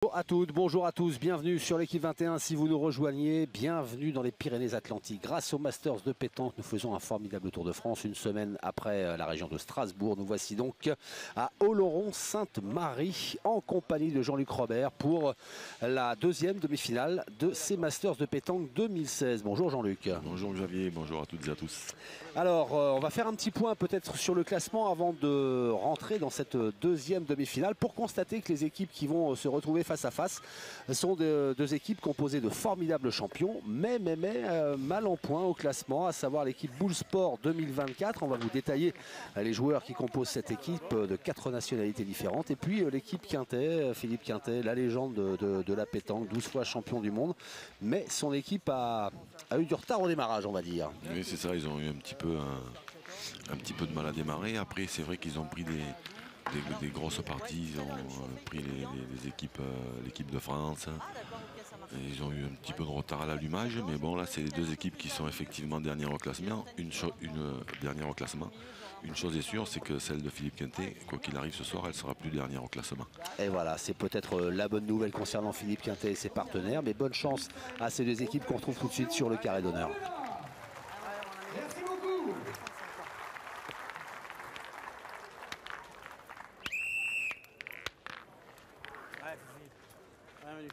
Bonjour à toutes, bonjour à tous, bienvenue sur l'équipe 21 si vous nous rejoignez, bienvenue dans les Pyrénées-Atlantiques. Grâce au Masters de pétanque, nous faisons un formidable Tour de France une semaine après la région de Strasbourg. Nous voici donc à Oloron-Sainte-Marie en compagnie de Jean-Luc Robert pour la deuxième demi-finale de ces Masters de pétanque 2016. Bonjour Jean-Luc. Bonjour Xavier, bonjour à toutes et à tous. Alors, on va faire un petit point peut-être sur le classement avant de rentrer dans cette deuxième demi-finale pour constater que les équipes qui vont se retrouver face à face sont deux équipes composées de formidables champions, mais mal en point au classement, à savoir l'équipe Bullsport 2024. On va vous détailler les joueurs qui composent cette équipe de 4 nationalités différentes. Et puis l'équipe Quintet, Philippe Quintet, la légende de la pétanque, 12 fois champion du monde. Mais son équipe a eu du retard au démarrage, on va dire. Oui, c'est ça, ils ont eu un petit peu de mal à démarrer. Après, c'est vrai qu'ils ont pris des grosses parties. Ils ont pris les équipes, l'équipe de France. Et ils ont eu un petit peu de retard à l'allumage. Mais bon, là, c'est les deux équipes qui sont effectivement dernières au classement. Une dernière au classement. Une chose est sûre, c'est que celle de Philippe Quintet, quoi qu'il arrive ce soir, elle sera plus dernière au classement. Et voilà, c'est peut-être la bonne nouvelle concernant Philippe Quintet et ses partenaires. Mais bonne chance à ces deux équipes qu'on retrouve tout de suite sur le carré d'honneur. Merci beaucoup. Ouais, c'est fini. Bienvenue.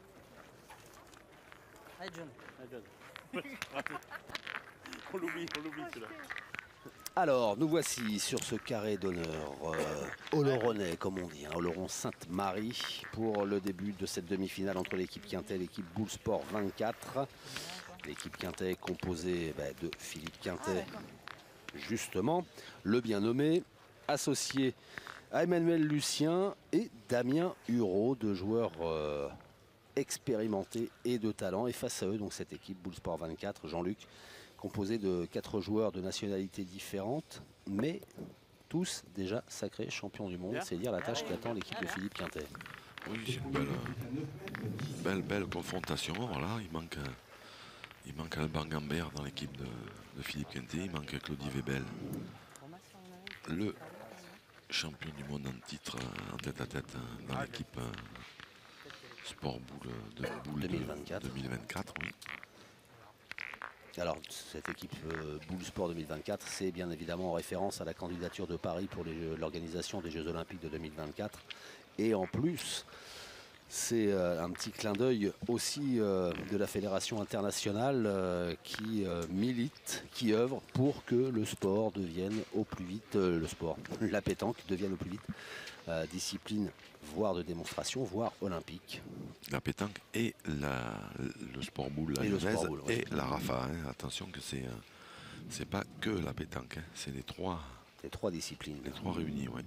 Allez, John. Allez, John. On l'oublie celui-là. Alors, nous voici sur ce carré d'honneur Oloronais, comme on dit, hein, Oloron-Sainte-Marie, pour le début de cette demi-finale entre l'équipe Quintet et l'équipe Bullsport 24. L'équipe Quintet est composée de Philippe Quintet, justement, le bien nommé, associé à Emmanuel Lucien et Damien Hureau, deux joueurs expérimentés et de talent. Et face à eux, donc cette équipe Bullsport 24, Jean-Luc, composée de 4 joueurs de nationalités différentes, mais tous déjà sacrés champions du monde. C'est dire la tâche qui attend l'équipe de Philippe Quintet. Oui, c'est une belle confrontation. Voilà, il manque Alban Gambert dans l'équipe de Philippe Quintet. Il manque Claudie Webel, le champion du monde en titre en tête-à-tête dans l'équipe Sport Boule 2024. Oui. Alors, cette équipe Bullsport 2024, c'est bien évidemment en référence à la candidature de Paris pour l'organisation des Jeux Olympiques de 2024. Et en plus, c'est un petit clin d'œil aussi de la Fédération internationale qui milite, qui œuvre pour que le sport devienne au plus vite, la pétanque devienne au plus vite discipline, voire de démonstration, voire olympique. La pétanque et le sport boule, la lyonnaise et la Rafa. Hein. Attention que c'est pas que la pétanque, hein. C'est les trois disciplines. Les trois réunis, oui.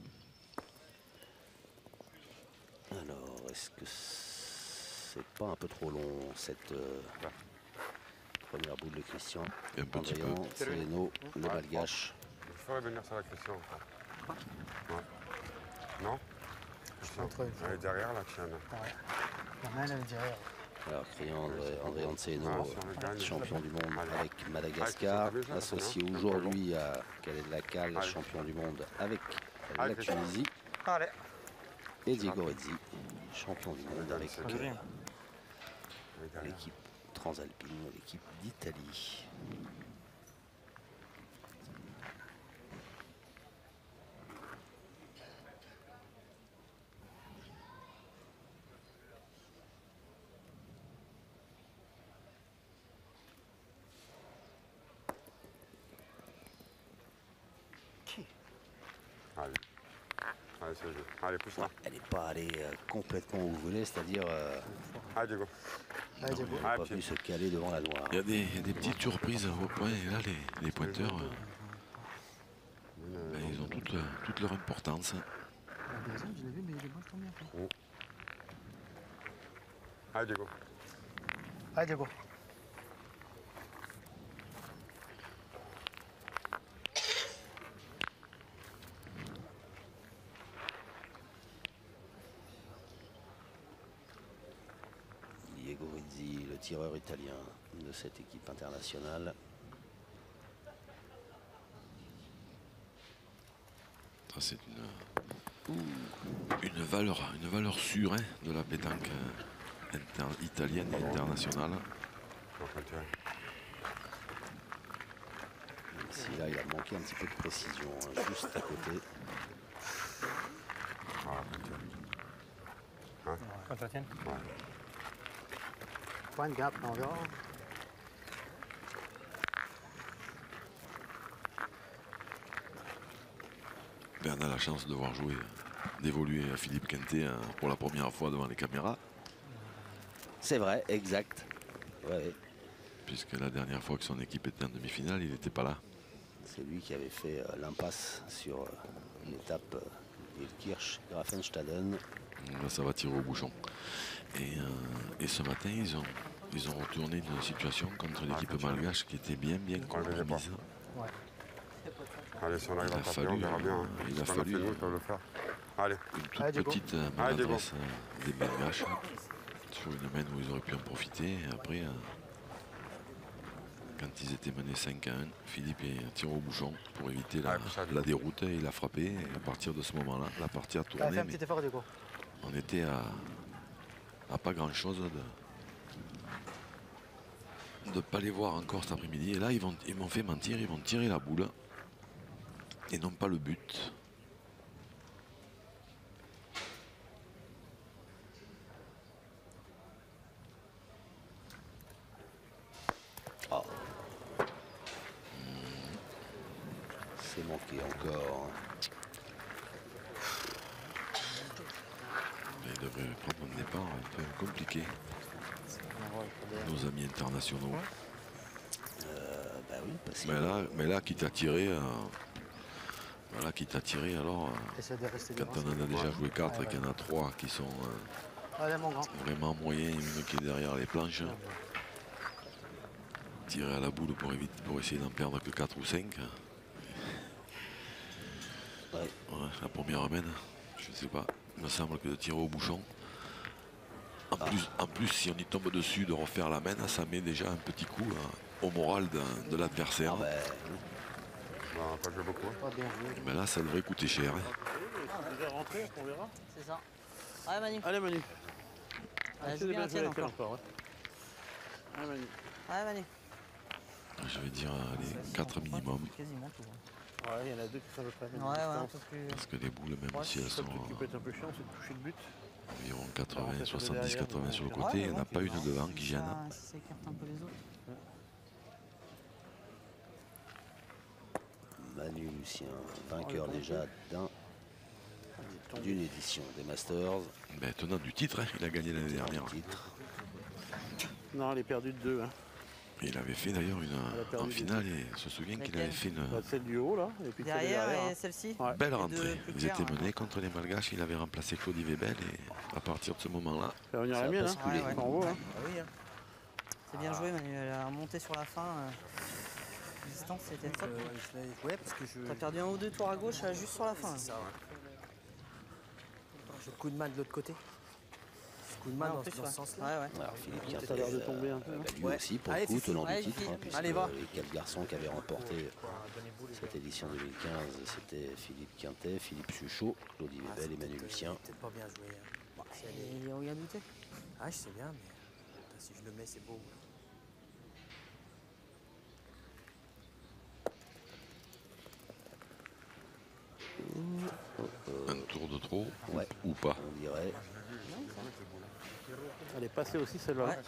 Alors, est-ce que c'est pas un peu trop long cette première boule de Christian? Un petit peu. Céléno, le malgache. Il faudrait venir sur la Christian. Ouais. Non elle est derrière la tienne. Ouais. La main, elle est derrière. Alors, criant André Anceno, champion du monde avec Madagascar, associé aujourd'hui à Khaled Lacal, champion du monde avec la Tunisie. Et Diego Rezzi, champion du monde avec l'équipe transalpine, l'équipe d'Italie. Allez, c'est le jeu. Allez, pousse-la. Elle n'est pas allée complètement où vous voulez, c'est-à-dire Allez, Diego. elle n'est pas venue se caler devant la noire. Il y a des petites surprises au point. Et là, les pointeurs, ils ont toute leur importance. La deuxième, je l'ai vu, mais il est moche combien? Allez, Diego. Allez, Diego. Diego Rezzi, le tireur italien de cette équipe internationale. C'est Une valeur sûre hein, de la pétanque italienne et internationale. Même si là, il a manqué un petit peu de précision, hein, juste à côté. Quand ça tienne. Point de gap, on verra. Ben, on a la chance de voir jouer, d'évoluer à Philippe Quintet pour la première fois devant les caméras. C'est vrai, exact. Ouais, Puisque la dernière fois que son équipe était en demi-finale, il n'était pas là. c'est lui qui avait fait l'impasse sur l'étape Ilkirch, Grafenstaden. Là, ça va tirer au bouchon. Et ce matin, ils ont retourné une situation contre l'équipe malgache qui était bien compromise. Allez, si on arrive à taper, on verra bien. Il a Si on fallu fait nous, ils peuvent le faire. Allez. une toute petite maladresse des malgaches sur une main où ils auraient pu en profiter. Et après, quand ils étaient menés 5-1, Philippe est tiré au bouchon pour éviter la déroute et il a frappé. Et à partir de ce moment-là, la partie a tourné. Fait un petit effort, Diego. On était à pas grand-chose de ne pas les voir encore cet après-midi. Et là, ils m'ont fait mentir, ils vont tirer la boule et non pas le but. Oh. C'est manqué encore. Ils devraient prendre un départ un peu compliqué. Nos amis internationaux. Bah oui, parce que Mais là, qui t'a tiré, voilà, qui t'a tiré alors, Essaie de rester quand devant. on en a déjà joué 4 et qu'il y en a 3 qui sont Allez, mon grand. vraiment moyens, une qui est derrière les planches, tirer à la boule pour essayer d'en perdre que 4 ou 5. Ouais. Ouais, la première amène, je sais pas, il me semble que de tirer au bouchon. En plus, si on y tombe dessus, de refaire la main, ça met déjà un petit coup au moral de l'adversaire. Ah bah, On va pas jouer beaucoup. Pas bien joué. Mais là, ça devrait coûter cher. Hein. C'est déjà rentré, on verra. C'est ça. Ouais, Manu. Allez Manu. Elle C'est joue bien bien la joué tienne avec elle encore. encore. Ouais. Allez Manu. Ouais, Manu. Je vais dire allez, 4 minimum. Quasiment tout. Ouais, il y en a deux qui sont à peu près à la même Ouais, ouais, un distance. peu plus. Parce que les boules, même Ouais, si elles c'est ça sont le truc qui peut être un peu chiant, c'est de toucher le but. environ 80, Ouais, 70, 80 sur le ouais, côté, il n'y en a ouais, pas une devant qui gêne. Si ça écarte un peu les autres. Manu Lucien, vainqueur déjà d'une édition des Masters. Ben, tenant du titre, hein, il a gagné l'année dernière. Titre. Non, elle est perdue de 2. Hein. Et il avait fait d'ailleurs en finale, et on se souvient qu'il avait fait une Celle du haut là, et puis celle de Derrière derrière. et celle-ci. Ouais. belle deux rentrée. plus Ils claires, étaient hein. menés contre les Malgaches, il avait remplacé Claudie Webel et à partir de ce moment-là, Ça va venir Ça la a mienne, basculé. hein. En haut. Hein. Ah oui, hein. C'est bien joué, Manu. Elle a remonté sur la fin. La distance, c'était top. Ouais, parce que je. T'as perdu un ou deux tours à gauche juste sur la fin. C'est ça, ouais. J'ai le coup de main de l'autre côté. Le coup de main Ouais, en dans, plus, dans ouais. ce sens-là. Ouais, ouais. Alors Philippe Ça a Quintet, l'air de tomber un peu. bah, lui Ouais. aussi pour Allez, le coup, Fifi. tenant Allez, du titre, Fifi. hein, puisque Allez, va. les 4 garçons qui avaient remporté cette édition 2015, c'était Philippe Quintet, Philippe Suchot, Claudie Webel et Manu Lucien. Peut-être pas bien joué. Bah, si elle est- Il y a douté. Ah, je sais bien, mais putain, si je le mets, c'est beau. un tour de trop Ouais. ou pas. On dirait. Elle est passée aussi celle-là. Ouais.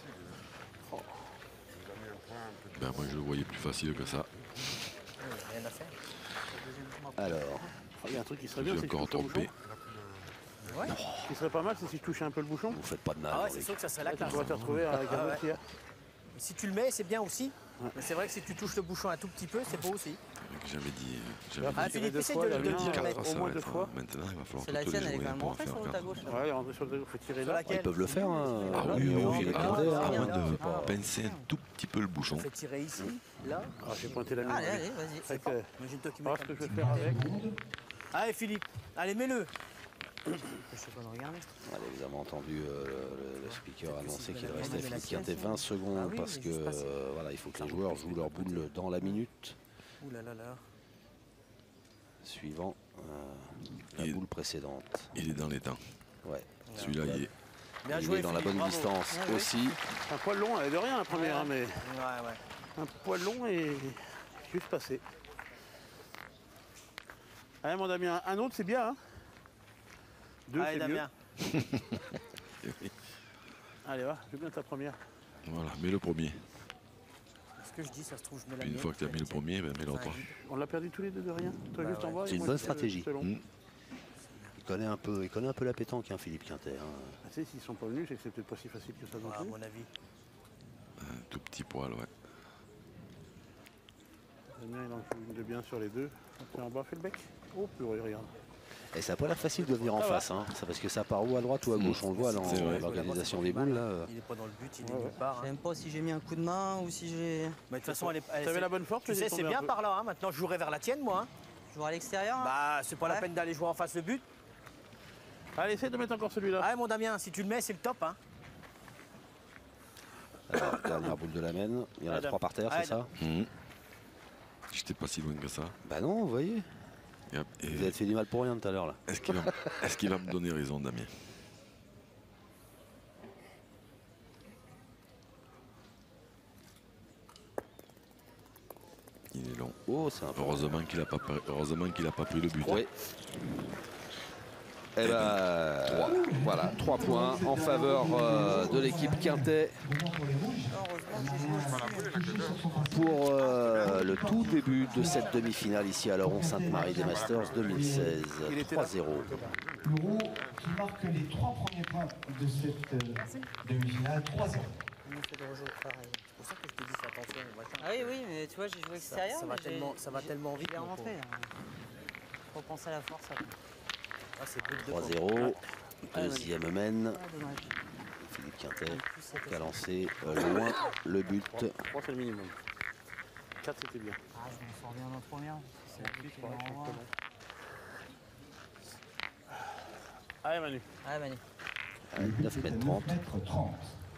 Ben, moi je le voyais plus facile que ça. Rien à faire. Alors, Il y a un truc qui serait Je bien, suis c'est que je encore touche le trompé. bouchon. Ce qui serait pas mal, c'est si je touchais un peu le bouchon. vous faites pas de mal. Ah ouais, Henri. c'est sûr que ça serait Là, la tu classe. pourrais te retrouver avec un Ah ouais. autre tir. Et si tu le mets, c'est bien aussi. Mais c'est vrai que si tu touches le bouchon un tout petit peu, c'est beau aussi. J'avais dit, Ah, Philippe, deux essaie fois, de la le mienne, dire. 4, au ça moins va deux être, fois. maintenant il va falloir C'est la toutes tienne, les elle est jouer quand même pour en rentrée faire sur l'autre à 4. gauche. Ouais, il rentre sur le il faut tirer Sur là. laquelle Ils peuvent le faire. Hein. Ah Là, oui, il y a oui, Philippe à Quintet, moins bien. de Ah, pincer un tout petit peu le bouchon. On fait tirer ici, là. Ah, j'ai pointé la mienne. Allez, allez, vas-y. Fait que, Imagine-toi qui met voir ce que je vais faire avec. Allez, Philippe. Allez, mets-le. Je sais pas de regarder. Allez, vous avez entendu le speaker annoncer qu'il que restait à c'est Philippe la Quintet sienne. 20 secondes Ah oui, parce mais que juste passer. voilà, il faut que les joueurs jouent leur boule dans la minute. Ouh là là là. suivant la Et- boule précédente. Il est dans les temps. Ouais. Celui-là, il est. Bien Il joué, est dans la Philippe, bonne bravo. distance Ouais, ouais. aussi. Un poil long, elle est de rien la première, hein, mais Ouais, ouais. un poil long et juste passé. Allez mon Damien, un autre c'est bien. Hein. Deux Allez, c'est mieux. Damien. Allez va, je veux bien ta première. Voilà, mets le premier. Ce que je dis, ça se trouve, je mets la Puis une mienne, fois que tu as mis le premier, ben, mets l'autre. On l'a perdu tous les deux de rien. Toi Bah juste en ouais. bas. et C'est une moi, bonne je- stratégie. c'est long. Mm. Il connaît un peu la pétanque, hein, Philippe Quintet. hein. Ah, tu sais, s'ils sont pas venus, c'est que c'est peut-être pas si facile que ça non Ouais, à plus. mon avis. Un tout petit poil, ouais. Damien il en fout une de bien sur les deux. Après en bas, fais le bec. Oh purée, regarde. Et ça n'a pas l'air facile de venir en Ça va. face. Hein. C'est parce que ça part ou à droite ou à gauche. On le voit dans C'est vrai. l'organisation des boules. Là. Il est pas dans le but, il est Ouais, nulle ouais. part. Je hein. sais même pas si j'ai mis un coup de main ou si j'ai. Mais de toute façon, elle est. Tu avais la bonne force, Tu mais sais, t'es c'est tombé un bien peu. par là. Hein. Maintenant, je jouerai vers la tienne, moi. Hein. Je vois à l'extérieur. hein. Bah, c'est pas la Ouais. peine d'aller jouer en face le but. Allez, essaye de mettre encore celui-là. Allez, mon Damien, si tu le mets, c'est le top. Hein. Alors, dernière boule de la mène. Il y en a Adam. 3 par terre, c'est Adam. ça? Mhm. J'étais pas si loin que ça. Bah non, vous voyez. Et, et Vous avez fait du mal pour rien tout à l'heure là. est-ce qu'il va me donner raison, Damien? Il est long. Oh, c'est un peu. Heureusement qu'il n'a pas, pris le but. Oui. Eh ben, voilà, 3 points en faveur de l'équipe Quintet Heureusement que j'ai joué aussi. pour le tout début de cette demi-finale ici à Laron Sainte-Marie des Masters 2016. 3-0. L'Euro qui marque les 3 premiers points de cette demi-finale, 3-0. On fait de rejouer pareil. C'est pour ça que je te dis, fais attention. machin. Ah oui, oui, mais tu vois, j'ai joué extérieur. ça va mais j'ai- tellement- ça va j'ai- tellement vite, J'ai mon remonté. Faut penser à la force. Après. Ah, c'est plus de 3-0. Deuxième mène. Ah, dommage. Philippe Quintet Plus, ça qui a lancé loin le but. 3 c'est le minimum. 4 c'était bien. Ah, je m'en sors bien dans la première. C'est le but qui Ouais, je m'envoie. pense que non. Allez Manu. Ah, Manu. 9 mètres 30. 9 mètres 30.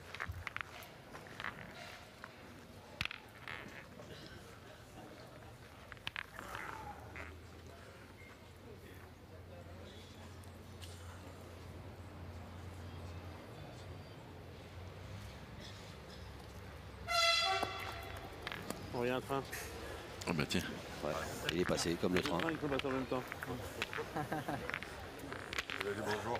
On y a un train. Ah bah tiens, Ouais, il est passé comme le train. Il faut passer en même temps. Il a dit bonjour.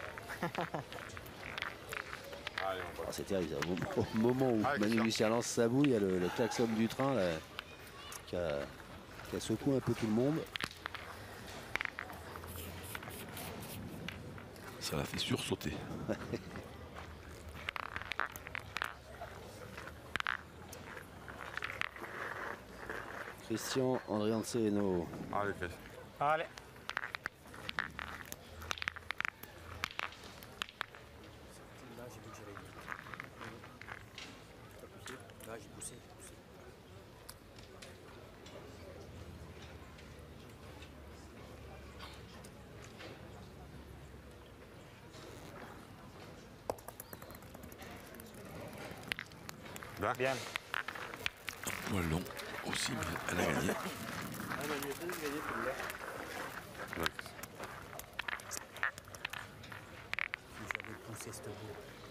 Allez, on va. Ah, c'est terrible. Au moment où Ah, Manu Christian. Lucien lance sa boule, il y a le klaxon du train là, qui a secoué un peu tout le monde. ça l'a fait sursauter. Christian Andrianceno. Allez, Chris. Allez. Là, j'ai vu que j'avais dit. Là, j'ai poussé. Bien. Poil long aussi, mais elle a gagné. Allez Manu, essaye de gagner celui-là. Ouais. J'avais poussé cette boule.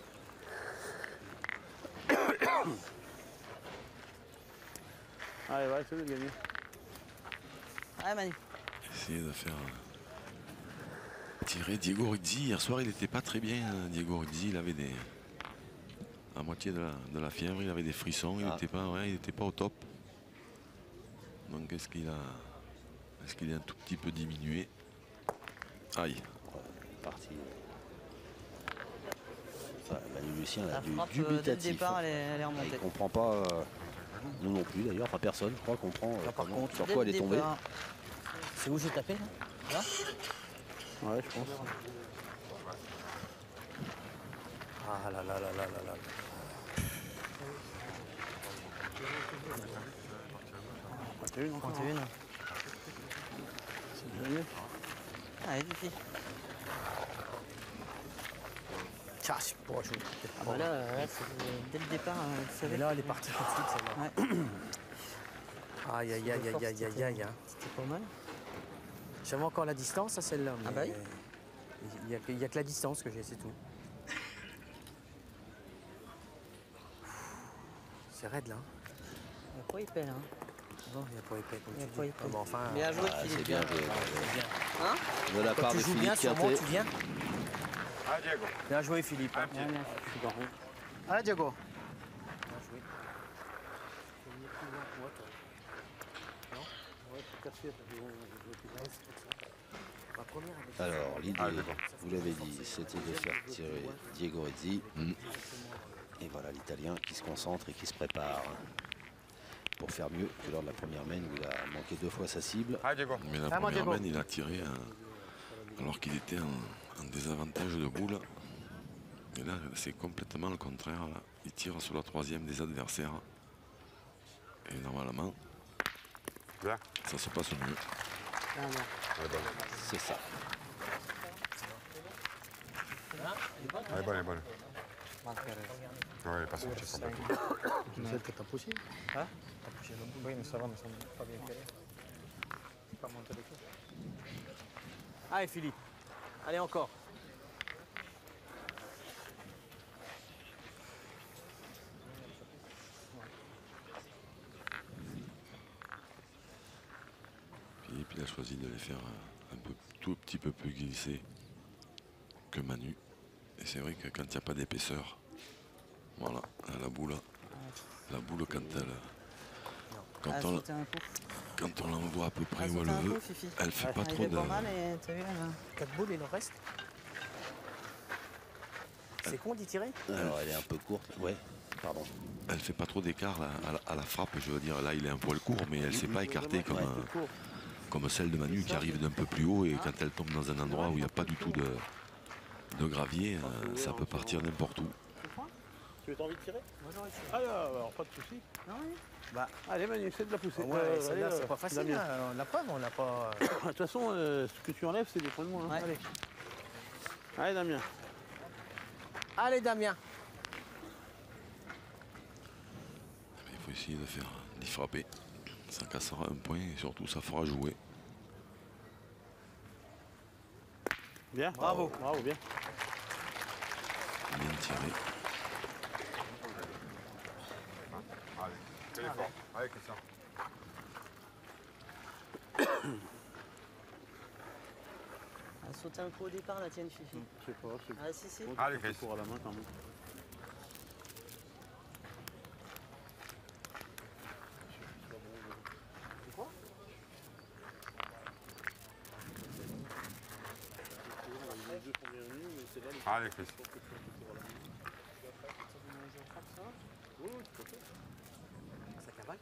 Allez, va essayer de gagner. Ah, Manu. Essayer de faire tirer Diego Rizzi. Hier soir, il n'était pas très bien. Diego Rizzi, il avait des. À moitié de la fièvre, il avait des frissons. Il Ah. n'était pas au top. Donc, est-ce qu'il a un tout petit peu diminué? Aïe. Parti. Enfin, Manu Lucien La a du frappe, dès le dubitatif. départ, elle est Il remontée. comprend pas. Nous non plus d'ailleurs. Enfin, personne, je crois, comprend par contre, sur Dès quoi le elle est tombée. départ. C'est où j'ai tapé là? Ouais, je pense. Ah là là là là là là. 31 encore. 31. C'est déjà mieux. Allez, Fifi. Tiens, je sais pas, je vais peut-être Ah, pas. bah là, dès le départ, vous savez. Mais là, elle est partie tout de suite, celle-là. Ouais. Aïe, aïe, aïe, aïe, aïe, aïe, aïe. Hein. C'était pas mal. J'avais encore la distance à celle-là. Ah bah oui. Il n'y a que la distance que j'ai, c'est tout. C'est raide là. Il n'y a pas épais là. Non, il n'y a pas épais comme Il y a tu pas dis. épais. Ah, bon, enfin, Bien joué, Ah, Philippe. c'est bien joué. Hein De la quand part tu de joues bien, Philippe sûrement Quintet. tu viens. Ah, Diego. Bien joué Philippe. Hein. Bien, bien. Allez Diego. Alors, l'idée, Ah, d'accord. vous l'avez dit, c'était de faire tirer Diego Rezzi. Et voilà l'Italien qui se concentre et qui se prépare pour faire mieux que lors de la première main où il a manqué 2 fois sa cible. Ah, Diego. Mais la Ah, moi, première Diego. main, il a tiré alors qu'il était en désavantage de boule. Et là, c'est complètement le contraire. Là. Il tire sur la 3e des adversaires. Et normalement, Bien. ça se passe mieux. Elle est bonne. C'est ça. Elle est bonne, elle est bonne. Ouais, elle est pas sortie complètement. Celle que t'as poussée. Hein? T'as poussé la boule. Oui, mais ça va, mais ça n'est pas bien fait. C'est pas monté les coups. Allez Philippe. Allez encore. Philippe, il a choisi de les faire tout petit peu plus glisser que Manu. Et c'est vrai que quand il n'y a pas d'épaisseur, voilà, la boule quand Ah, on, sauté un coup. quand on l'envoie à peu près Ah, où elle sauté un veut, coup, Fifi. elle fait pas Il trop fait de... pas mal et t'as vu là. 4 boules, il en reste. C'est con d'y tirer. Alors, elle est un peu courte. Ouais, pardon. Elle fait pas trop d'écart là, à la frappe, je veux dire, là il est un poil court, mais elle s'est pas écartée comme celle de Manu qui arrive d'un peu plus haut et quand elle tombe dans un endroit où il n'y a pas du tout de gravier, ça peut partir n'importe où. Tu as envie de tirer? Ah, alors pas de soucis. Bah, Allez Manu, essaie de la pousser. ouais, celle-là, allez, c'est pas facile. Damien. Hein. La preuve, on l'a pas. De toute façon, ce que tu enlèves, c'est des points de moins. Hein. Ouais. Allez. Allez Damien. Allez Damien. Il faut essayer d'y frapper. Ça cassera un point et surtout ça fera jouer. Bien. Bravo. Bravo, bien. Bien tiré. Allez, fais l'effort. Allez, Christian. Elle a sauté un coup au départ, la tienne, Fifi. Je sais pas, c'est Ah, si, si. Allez, Chris. pour à la main quand même. Allez, Chris. Ça cavale.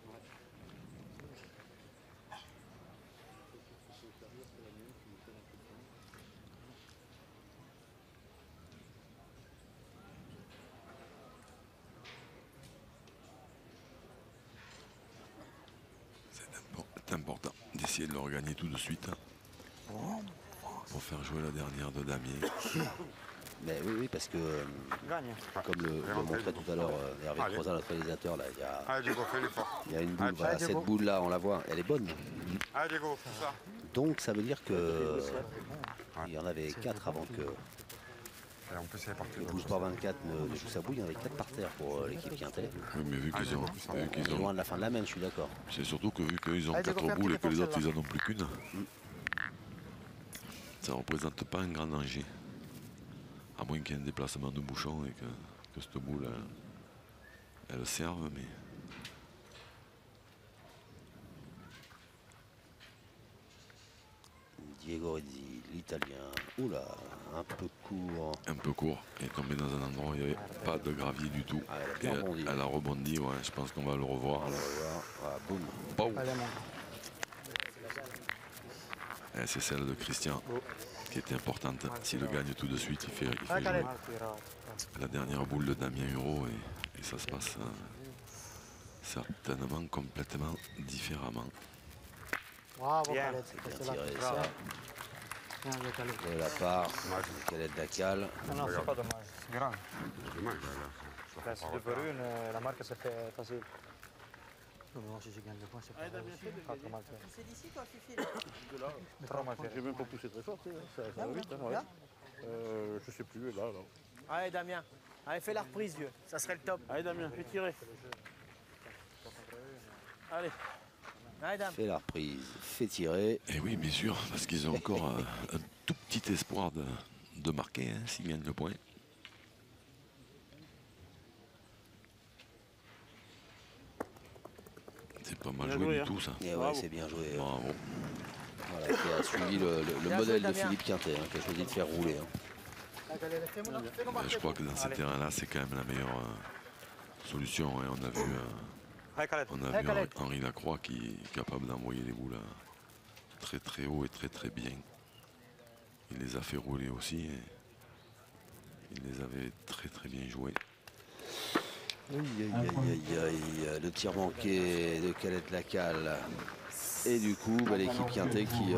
C'est important d'essayer de le regagner tout de suite hein, pour faire jouer la dernière de Damien. Mais oui, parce que, Gagne. comme le montrait tout à l'heure Hervé Allez. Crozat, notre réalisateur, là, Allez, Diego, fais l'effort. il y a une boule. Allez, Voilà, Diego. cette boule-là, on la voit, elle est bonne. Allez, Diego, fais ça. Donc, ça veut dire que il y en avait 4 avant que Allez, on peut essayer partir. le Blues Sport 24 ne joue sa boule. Il y en avait 4 par terre pour l'équipe qui intéresse. Oui, mais vu qu'ils ont, vu qu'ils Loin ont, de la fin de la main, je suis d'accord. c'est surtout que vu qu'ils ont Allez, Diego, 4 fais un boules et petit que les autres effort, ils en ont plus qu'une, ça ne représente pas un grand danger. À moins qu'il y ait un déplacement de bouchon et que cette boule elle serve, mais Diego Rezzi, l'Italien. Oula, un peu court. un peu court et tombé dans un endroit où il n'y avait pas de gravier du tout. Ah, elle a Et bien rebondi. elle a rebondi, ouais, je pense qu'on va le revoir. On va voir. Voilà, boum. Pow. Allez, mon. Et c'est celle de Christian qui était importante. S'il le gagne tout de suite, il fait jouer la dernière boule de Damien Huro et ça se passe certainement complètement différemment. Bravo, Bien. Khaled. C'est bien C'est là. tiré, ça. Bien joué, Khaled. De la part de Khaled Dakal. Non, non, c'est pas dommage. C'est grand. C'est dommage, là. C'est de Perune, la marque s'est fait facile. Non, si je gagne le point, c'est pas Allez, Damien, fais pas le trop mal fait. C'est d'ici, toi, Fifi, là. De là. Trop mal fait. J'ai même pas poussé très fort, tu sais, ça Là, va ou là, vite. Hein, là je sais plus, là. Allez, Damien. Allez, fais la reprise, vieux. Ça serait le top. Allez, Damien, fais tirer. Allez. Allez, Dame. Fait la reprise, fait tirer. Et oui, bien sûr, parce qu'ils ont encore un tout petit espoir de marquer hein, s'ils gagnent le point. C'est pas mal Bien joué joué, du hein. tout ça. Et ouais, Bravo. c'est bien joué. Bravo. Voilà, qui a suivi le Bien modèle joué, de Damien. Philippe Quintet, hein, qui a choisi de faire rouler. Hein. Je crois que dans ces terrains-là, c'est quand même la meilleure solution. Hein. On a vu, Henri Lacroix qui est capable d'envoyer les boules très très haut et très très bien. Il les a fait rouler aussi. Et il les avait très très bien joués. Aïe, aïe, aïe, aïe, aïe. Le tir manqué de Calette Lacal. Et du coup, l'équipe Quintet qui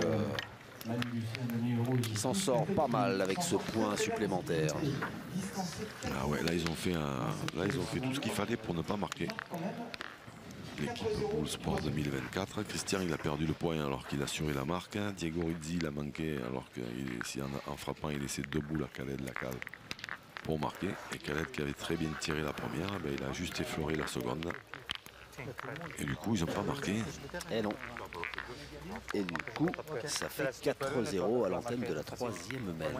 s'en sort pas mal avec ce point supplémentaire. Ah ouais, là ils ont fait tout ce qu'il fallait pour ne pas marquer. L'équipe Bull Sport 2024. Christian il a perdu le point alors qu'il assurait la marque. Diego Rizzi il a manqué alors qu'en frappant il laissait 2 boules à Calette Lacal pour marquer. Et Calette qui avait très bien tiré la première, il a juste effleuré la seconde. Et du coup ils n'ont pas marqué. Et non. Et du coup, ça fait 4-0 à l'antenne de la 3e main.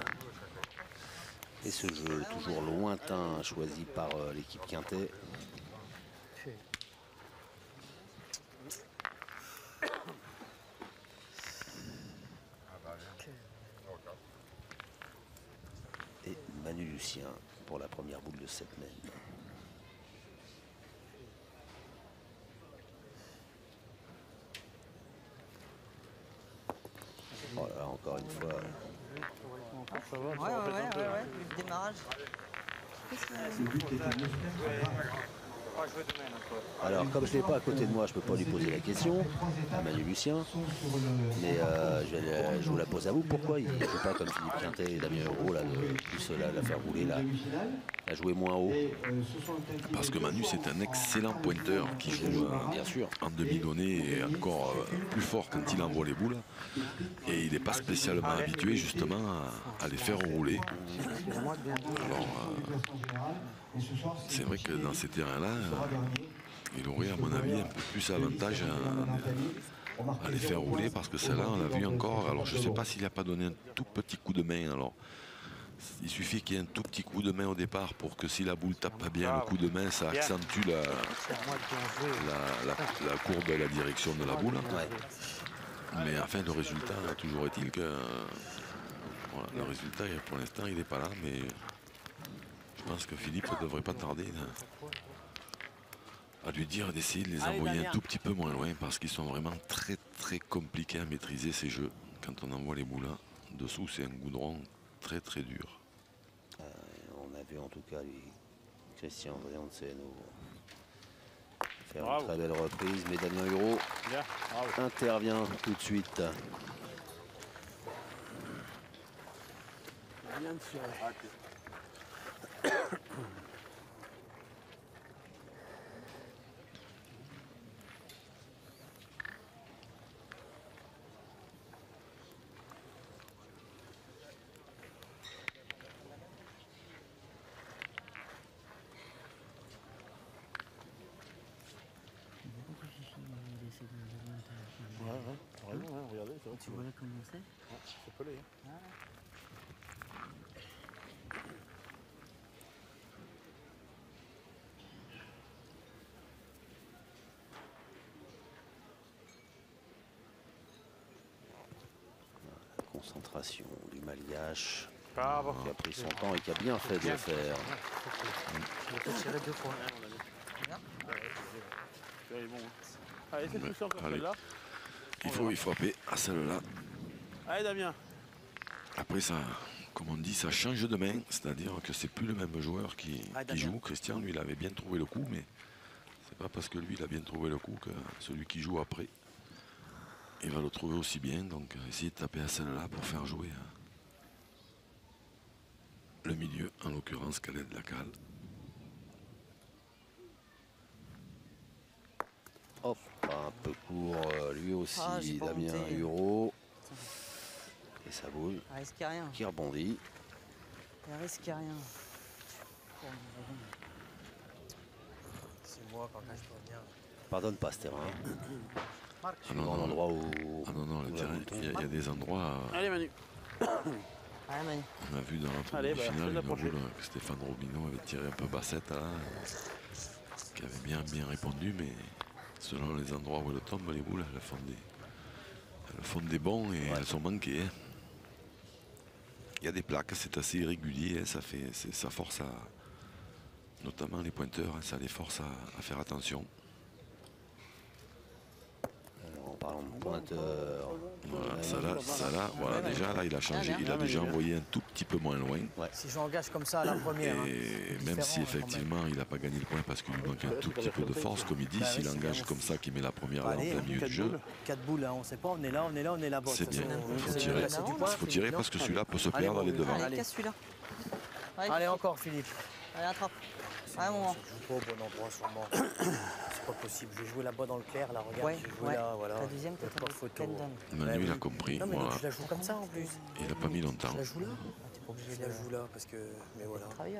Et ce jeu toujours lointain choisi par l'équipe Quintet. Et Manu Lucien pour la première boule de cette main. Oh là là, encore une fois. Ouais. Le démarrage. Alors, comme je ne l'ai pas à côté de moi, je ne peux pas lui poser la question à Manu Lucien. Mais je vous la pose à vous. Pourquoi il ne joue pas comme Philippe Quintet et Damien Euro, là, de plus la faire rouler, là, à jouer moins haut? Parce que Manu c'est un excellent pointeur qui joue Bien sûr. en demi-donnée et encore plus fort quand il envoie les boules. Et il n'est pas spécialement habitué justement à les faire rouler. Alors c'est vrai que dans ces terrains-là, il aurait à mon avis un peu plus avantage à les faire rouler parce que celle-là on l'a vu encore. Alors je ne sais pas s'il n'a pas donné un tout petit coup de main. Alors il suffit qu'il y ait un tout petit coup de main au départ pour que si la boule tape pas bien le coup de main, ça accentue la courbe et la direction de la boule. Ouais. Mais enfin le résultat, toujours est-il que voilà, le résultat pour l'instant il n'est pas là, mais je pense que Philippe ne devrait pas tarder à lui dire d'essayer de les envoyer un tout petit peu moins loin parce qu'ils sont vraiment très très compliqués à maîtriser ces jeux. Quand on envoie les boules là, dessous c'est un goudron très très dur. On a vu en tout cas Christian Brianceno faire Bravo. une très belle reprise, mais Damien Hureau Bien, bravo. intervient tout de suite. Bien tiré. T'as raison, hein, regardez, c'est vrai que Tu vois là comment c'est? c'est pelé. Hein. Concentration du Malgache Bravo. qui a pris son temps et qui a bien fait de le faire. Il a fait tirer 2 fois. C'est bon. Allez, c'est plus encore Allez. celle-là. Il faut y frapper à celle-là. Allez, Damien. Après ça, comme on dit, ça change de main, c'est-à-dire que c'est plus le même joueur qui joue. Christian, lui, il avait bien trouvé le coup, mais c'est pas parce que lui, il a bien trouvé le coup que celui qui joue après, il va le trouver aussi bien. Donc, essayez de taper à celle-là pour faire jouer le milieu, en l'occurrence Calette Lacal. aussi Ah, j'ai pas Damien monté. Hureau. Et ça boule Il risque rien. qui rebondit. Il risque rien. C'est moi quand je peux bien. Pardonne pas ce terrain. Ah C'est non, un non, endroit où. ah non, non, le où la terrain, montagne- il y a des endroits. Allez Manu. Allez, Manu. On a vu dans l'autre Allez, bah, finale fais-la une prochaine. boule que Stéphane Robineau avait tiré un peu bassette là, qui avait bien répondu, mais selon les endroits où elles tombent, les boules, elles font des bons et elles sont manquées. Hein. Il y a des plaques, c'est assez irrégulier, hein, ça force à, notamment les pointeurs, hein, ça les force à faire attention. En parlant de pointeur. Voilà, ça là, voilà, déjà là il a changé, il a déjà envoyé un tout petit peu moins loin. Si je l'engage comme ça à la première. hein, Et c'est même si différent, effectivement il n'a pas gagné le point parce qu'il lui manque un tout petit peu de force, comme il dit, Bah oui, s'il c'est engage bien. comme ça, qu'il met la première là en Allez, plein milieu du jeu, 4 boules, hein, on sait pas, on est là, on est là, on est là. Bon, de c'est toute bien. façon, Il faut c'est tirer. c'est du Il point, faut tirer parce que celui-là peut se Allez, perdre bon, les devants. Allez, Allez. casse celui-là. Allez, encore Philippe. Allez, attrape. Allez, mon grand. Je joue pas au bon endroit sûrement. C'est pas possible. Je vais jouer là-bas dans le clair, là, regarde. Ouais, Je vais jouer ouais. là, voilà. La deuxième, Pas t'as de photo. Kendon. Manu il a compris, Non, mais voilà. donc, je la joue comme ça en plus. Il n'a pas mis longtemps. Je la joue là. T'es pas obligé Je de la joue là parce que. Mais voilà. travailler, là.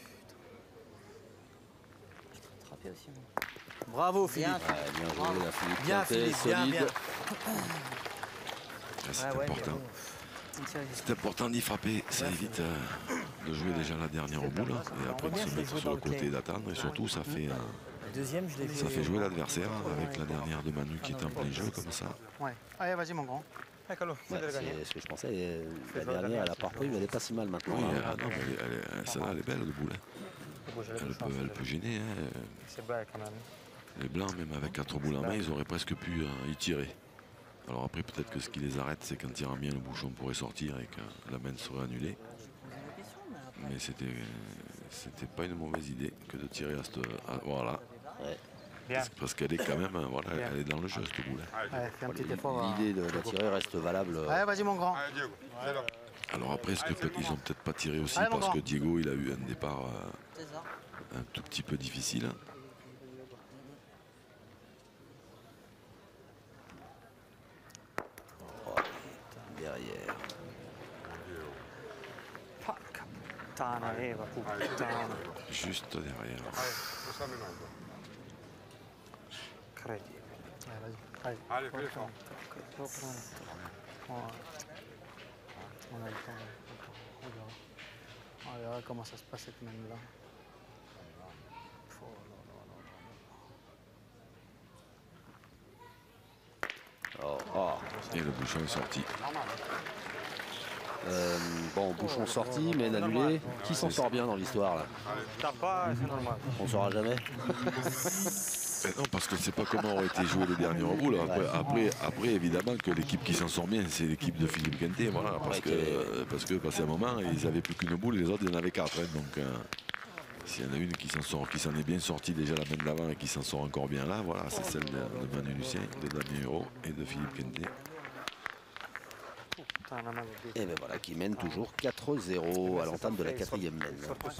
Je t'ai attrapé aussi, moi. Bravo Philippe. Bien. Ouais, bien joué, la Philippe. Bien Quintet, Philippe, bien, solide. bien. C'est Ah ouais, important. mais bon. C'est important d'y frapper, ça évite de jouer déjà la dernière boule et après de se mettre sur le côté et d'attendre. Et surtout, ça fait, La deuxième, je l'ai ça fait jouer l'adversaire avec la dernière de Manu qui est en plein jeu comme ça. Ouais. Allez, vas-y, mon grand. Ouais, c'est ce que je pensais. La dernière, elle a pas repris, mais elle est pas si mal maintenant. Oui, hein. non, mais celle-là, elle est belle de boule. Elle peut gêner. Hein. C'est bas quand même. Les blancs, même avec 4 boules en main, ils auraient presque pu y tirer. Alors après, peut-être que ce qui les arrête, c'est quand tirant bien le bouchon pourrait sortir et que la main serait annulée. Mais c'était pas une mauvaise idée que de tirer à cette... voilà. Ouais. Parce qu'elle est quand même, voilà, elle est dans le jeu, cette boule. Allez, fais un petit effort. L'idée de la tirer reste valable. Allez, vas-y, mon grand. Allez, Diego, c'est là. Alors après, est-ce que ils ont peut-être pas tiré aussi Allez, mon parce que grand. Diego, il a eu un départ César. un tout petit peu difficile. Derrière. Puttana, va puttana. Juste derrière. Allez, ça maintenant. Credi. Allez, vas-y. Allez, fais l'effort. On a le temps. On verra comment ça se passe cette main-là. Oh, oh. Et le bouchon est sorti. Bon, bouchon sorti, mais annulé. Qui s'en sort bien dans l'histoire là? T'as pas, c'est normal. On saura jamais. Non, parce que c'est pas comment aurait été joué les derniers reboules. Après, évidemment que l'équipe qui s'en sort bien, c'est l'équipe de Philippe Quintet. Voilà, parce que passé un moment, ils n'avaient plus qu'une boule et les autres, ils en avaient 4. Hein, donc, s'il y en a une qui s'en est bien sortie déjà la main de l'avant et qui s'en sort encore bien là, voilà, c'est celle de Manu Lucien, de Damien Hureau et de Philippe Quintet. Et ben voilà, qui mène toujours 4-0 à l'entame de la 4e main.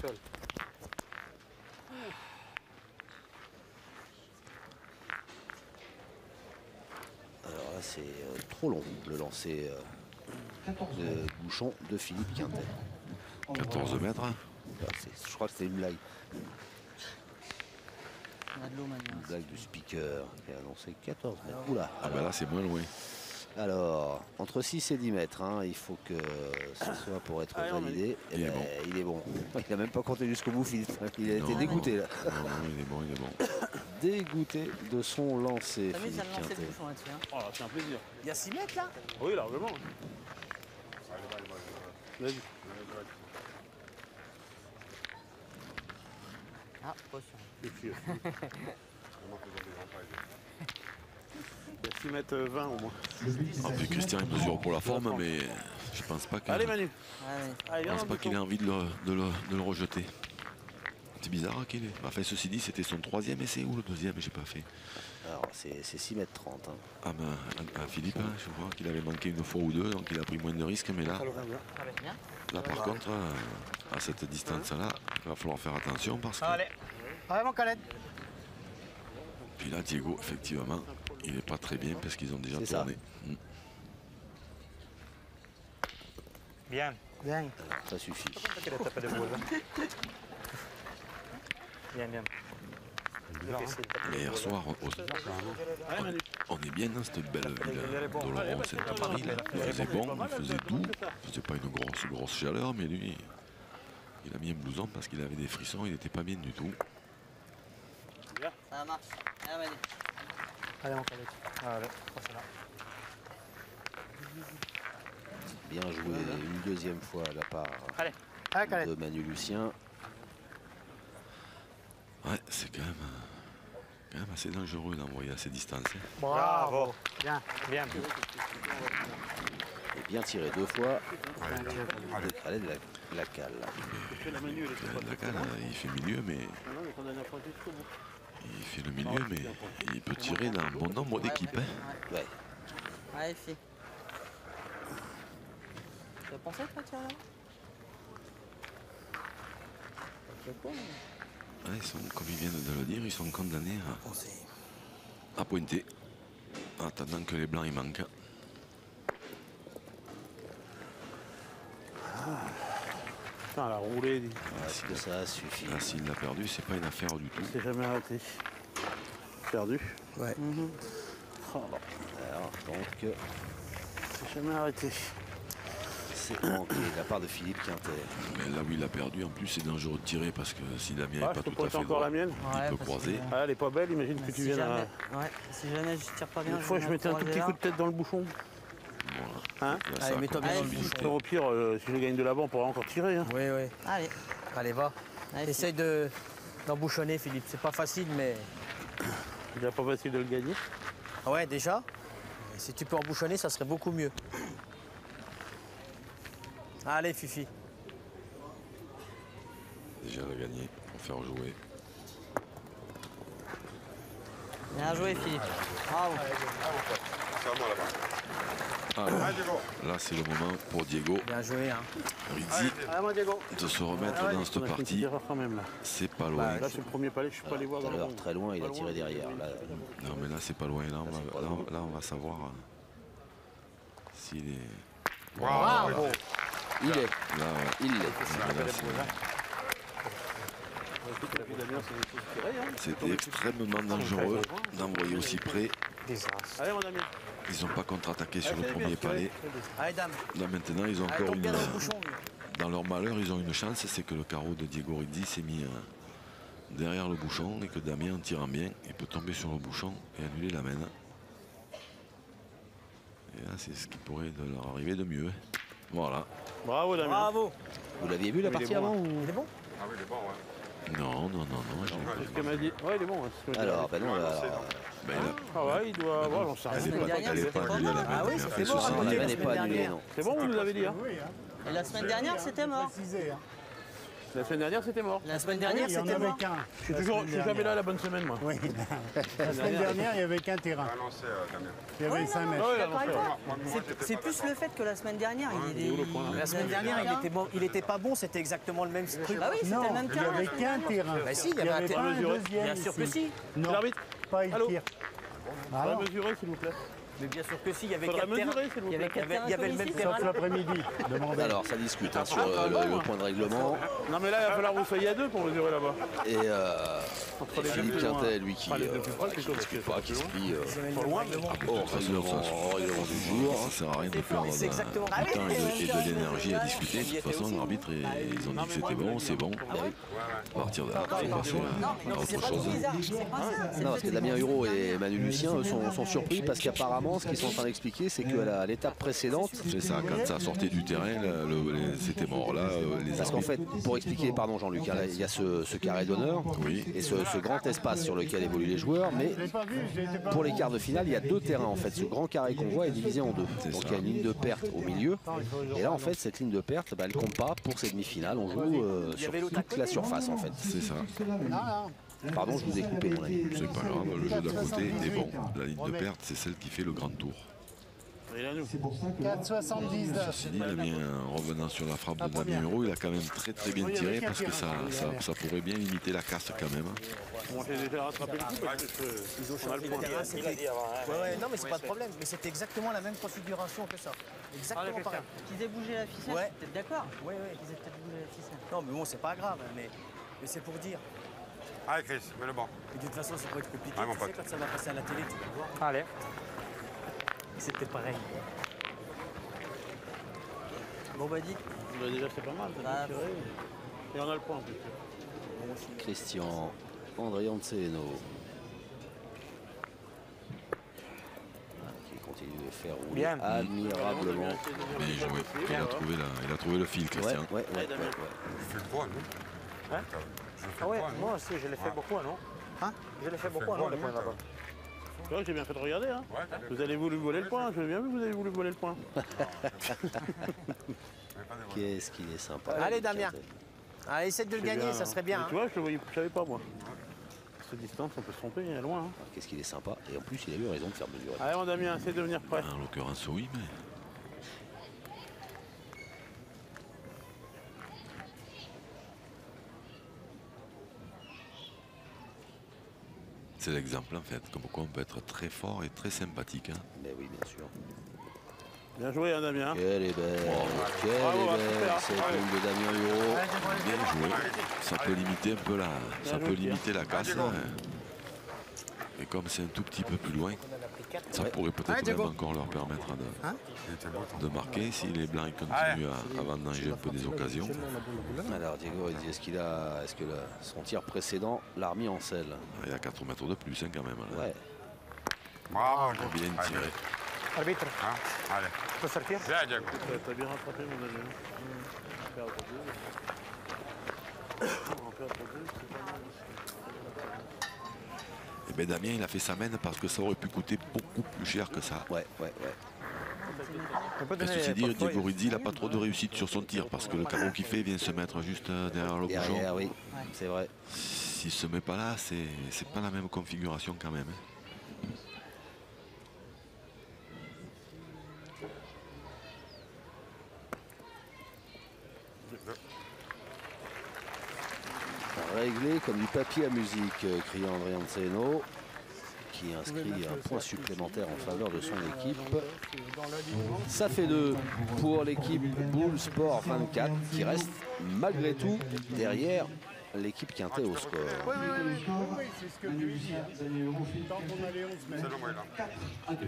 Alors là, c'est trop long, le lancer de bouchon de Philippe Quintet. 14 mètres. Je crois que c'est une blague. On a de l'eau, Manu. Une blague du speaker qui a annoncé 14 mètres. Oula. Ah ben là, c'est moins loin. Alors, entre 6 et 10 mètres, hein, il faut que ce soit pour être validé. Et Il est ben, bon. il est bon. Il n'a même pas compté jusqu'au bout, Philippe. Il a été Non. dégoûté là. Non, il est bon, il est bon. Dégoûté de son lancer, T'as vu, Philippe ça me lançait Quintet. le bouchon là-dessus. Hein. Oh là, c'est un plaisir. Il y a 6 mètres là. Oui, largement. Vas-y. Ah, attention. Et puis, il y a 6 mètres 20 au moins. En plus, Christian, il mesure pour la forme, mais je pense pas qu'il Allez Manu. Ouais, Allez, je viens pense pas qu'il ait envie de le rejeter. C'est bizarre qu'il ait. Enfin, ceci dit, c'était son 3e essai ou le 2e, j'ai pas fait. Alors, c'est 6 mètres 30. Hein. Ah ben, à Philippe, hein, je vois qu'il avait manqué une fois ou deux, donc il a pris moins de risques, mais là, bien. là par contre, à cette distance-là, il va falloir faire attention parce que... Allez. Allez, mon Khaled. Puis là, Diego, effectivement, il n'est pas très bien parce qu'ils ont déjà C'est ça. tourné. Bien. Bien. Ça suffit. Qu'il a tapé de boule. Bien, bien. Mais hier soir, on est bien dans cette belle ville d'Oloron, Sainte-Marie. Il faisait bon, il faisait doux, il faisait pas une grosse chaleur, mais lui, il a mis un blouson parce qu'il avait des frissons, il n'était pas bien du tout. Ça marche. Allez, Manu. Allez, mon collègue. Allez, passe là. Bien joué une deuxième fois de la part Allez, allez, Calais. de Manu Lucien. Ouais, c'est quand même assez dangereux d'envoyer à ces distances. Hein. Bravo. Bien, bien. Et bien tiré 2 fois. De Calais de la cale. La cale, il fait milieu, mais il fait le milieu, mais il peut tirer dans un bon nombre d'équipes. Hein. Ouais. Allez, fille. Tu as pensé toi tirer là? Ouais, ils sont, comme ils viennent de le dire, ils sont condamnés à pointer, en attendant que les blancs y manquent. Putain, la roulée, Est-ce que ça suffit? Là, s'il l'a perdu, c'est pas une affaire du tout. c'est jamais arrêté. Perdu. Ouais. Oh, Alors, donc, c'est jamais arrêté. c'est manqué de la part de Philippe Quintet. Mais là où il a perdu, en plus, c'est dangereux de tirer parce que si Damien n'est Ah, pas je peux tout à pointer fait encore droit, la mienne. il peut croiser. Ah, elle est pas belle, imagine que tu Si viennes jamais, à... ouais, si jamais je tire pas bien, Une fois, je mettais un tout petit coup de tête dans le bouchon. Hein? Là, ça Allez, a mets-toi bien commencé dans le à bouchon. visiter. Au pire, si je gagne de l'avant, on pourra encore tirer. Hein. Oui, oui. Allez, Allez, va. allez. Essaye d'embouchonner, Philippe. C'est pas facile, mais... C'est déjà pas facile de le gagner. Ouais, déjà. Et si tu peux embouchonner, ça serait beaucoup mieux. Allez, Fifi. Déjà le gagner pour faire jouer. Bien joué, Philippe. Bravo. Alors, là, c'est le moment pour Diego Bien joué, hein. Rizzi Allez, moi, Diego. de se remettre dans cette On a fait une petite partie. erreur quand même, là. C'est pas loin. Là, c'est le premier palais, je suis pas allé voir Tout dans à le l'heure, rond. très loin, il a tiré derrière. Là, Non, mais là, c'est pas loin. Là, on va savoir s'il est. Bravo. il est. Là, ouais. Il l'est. Là, c'était extrêmement dangereux d'envoyer aussi près. Allez, mon ami. Ils n'ont pas contre-attaqué sur le premier palais. Allez, dame. Là, maintenant, ils ont Allez, encore tombe une. bien dans le bouchon. lui. Dans leur malheur, ils ont une chance, c'est que le carreau de Diego Rizzi s'est mis derrière le bouchon et que Damien, en tirant bien, il peut tomber sur le bouchon et annuler la main. Et là, c'est ce qui pourrait leur arriver de mieux. Voilà. Bravo, Damien. Bravo. Vous l'aviez vu la Il est partie bon, avant ou... Il est bon? Ah oui, il est bon, ouais. Non, je l'ai pas C'est ce qu'elle m'a dit. Ouais, il est bon. Ouais, c'est ce qu'elle m'a Alors, ben non, alors, Ben, Ah ouais, il doit avoir, j'en sais elle rien. n'est pas, elle est pas annulée la main. Ah oui, Elle a c'était fait bon, 60. non, la annulé main la n'est semaine pas annulée, dernière. non. C'est bon, vous nous avez dit. Hein. Et la semaine dernière, c'était mort. La semaine dernière, c'était mort. La semaine dernière, Il n'y en c'était avait mort. qu'un. Je suis jamais là la bonne semaine, moi. Oui. La semaine dernière, il n'y avait qu'un terrain. Annoncé, Damien. Il y avait 5 mètres. Ah ouais, D'accord avec non, toi. C'est plus le fait que la semaine dernière, il est... La semaine dernière, il était pas bon, c'était exactement le même truc. Bah oui, c'était Non, le même il n'y terrain. avait qu'un terrain. Bah si, il y Il avait n'y un avait pas terrain. un deuxième Bien sûr que ici. si. Non, L'arbitre, pas une Allô tire. va Alors, mesurer, s'il vous plaît. Mais bien sûr que si, il y avait Faudra 4 terrains. mesurer, s'il vous Il y plaît. avait, il y avait le même terrain. sauf l'après-midi. Demandez. alors, ça discute hein, sur le point de règlement. Non, mais là, il va falloir que vous soyez à deux pour mesurer là-bas. Et, Entre les Philippe deux plus loin. Quintet, lui, qui Enfin, les deux plus proches, qui plutôt, parce discute que pas, c'est qui plus se plie Pas loin, mais bon. au règlement du jour. Ça sert à rien de perdre C'est exactement. du temps et de l'énergie à discuter. De toute façon, l'arbitre, ils ont dit que c'était bon, c'est bon. À partir de là, il faut passer à autre chose. Non, parce que Damien Huro et Manu Lucien eux, sont surpris parce qu'apparemment, ce qu'ils sont en train d'expliquer, c'est qu'à l'étape précédente, C'est ça, quand ça sortait du terrain, c'était mort. Là, les parce qu'en arbitres. fait, pour expliquer, pardon Jean-Luc, hein, il y a ce carré d'honneur Oui. et ce grand espace sur lequel évoluent les joueurs, mais Je l'ai pas vu, je l'ai pas pour les quarts de finale, il y a deux terrains en fait. Ce grand carré qu'on voit est divisé en deux. C'est Donc ça. il y a une ligne de perte au milieu. Et là, en fait, cette ligne de perte, bah, elle compte pas pour ces demi-finales. On joue sur toute la surface en fait. C'est ça. Pardon, je vous ai coupé mon ami. C'est pas grave, le jeu d'à côté est bon. La ligne de perte, c'est celle qui fait le grand tour. Il est à nous. C'est pour ça que... 4,79. Ceci dit, Damien, en revenant sur la frappe de Damien Hureau, il a quand même très bien tiré parce que ça pourrait bien limiter la casse quand même. On s'est déjà rattrapé le coup parce que Ils ont on a le point. Ouais, non, mais c'est pas de problème. Mais c'était exactement la même configuration que ça. Exactement pareil. Qu'ils aient bougé la ficelle, Ouais. t'es d'accord? Ouais, ouais. Qu'ils aient peut-être bougé la ficelle. Non, mais bon, c'est pas grave. Mais c'est pour dire. Allez, Chris, mets le banc. Et de toute façon, ça peut être compliqué. Ah, mon Tu sais, pote. quand ça va passer à la télé, tu vas voir. Allez. C'était pareil. Bon, bah, dis. Bah, déjà, c'est pas mal. t'as Ah, bien tiré. Et on a le point en plus. Christian Andrianceno. Qui continue de faire rouler Bien. admirablement. Bien joué. Il a trouvé le fil, Christian. Ouais. Je fais le poids, non? Hein? Je fais Ah le ouais, poids, non? moi aussi, je l'ai fait beaucoup, non? Hein? Je l'ai fait beaucoup, le non, point, les points non, là-bas. Tu vois que j'ai bien fait de regarder. Hein. Ouais, t'as Vous avez voulu voler le point. J'ai bien vu que vous avez voulu voler le point. Qu'est-ce qu'il est sympa. Allez, Damien. Allez, essaie de le gagner, ça serait bien. Tu vois, je le voyais, je savais pas moi. Cette distance, on peut se tromper, il est loin. Hein. Qu'est-ce qu'il est sympa. Et en plus, il a eu raison de faire mesurer. Allez, mon Damien, essaie de venir prêt. En l'occurrence, oui, mais... C'est l'exemple en fait, comme quoi on peut être très fort et très sympathique. Hein. Mais oui, bien sûr. Bien joué, hein, Damien. Quelle est belle, quelle Bravo, est super. belle cette ligne de Damien Hureau. Bien joué. Ça peut limiter un peu la casse. Diego. Hein. Et comme c'est un tout petit peu plus loin, ça pourrait peut-être même encore leur permettre de marquer si les Blancs ils continuent à vendanger un peu des occasions. Alors Diego, il dit est-ce que son tir précédent l'a remis en selle? Il y a 4 mètres de plus hein, quand même. Là. Ouais. Bravo, Bien tiré. Arbitre, Hein? Allez. tu peux sortir? Viens, Diego. T'as bien rattrapé, mon Damien. On va perdre deux. On va perdre deux, c'est pas mal. Et bien Damien il a fait sa mène parce que ça aurait pu coûter beaucoup plus cher que ça. Ouais. On peut Mais donner ceci les dit, portefeuilles. Diego Rizzi n'a pas trop de réussite sur son tir parce que le carreau qu'il fait vient se mettre juste derrière le bouchon. Derrière, oui, c'est vrai. S'il se met pas là, c'est pas la même configuration quand même. Hein. Réglé comme du papier à musique, crie Andrianceno, qui inscrit un point supplémentaire en faveur de son équipe. Ça fait 2 pour l'équipe Bull Sport 24 qui reste malgré tout derrière l'équipe Quintet au score. Oui, c'est ce que je lui dis. Tant qu'on a les 11 mètres. C'est le moyen là. 4-2.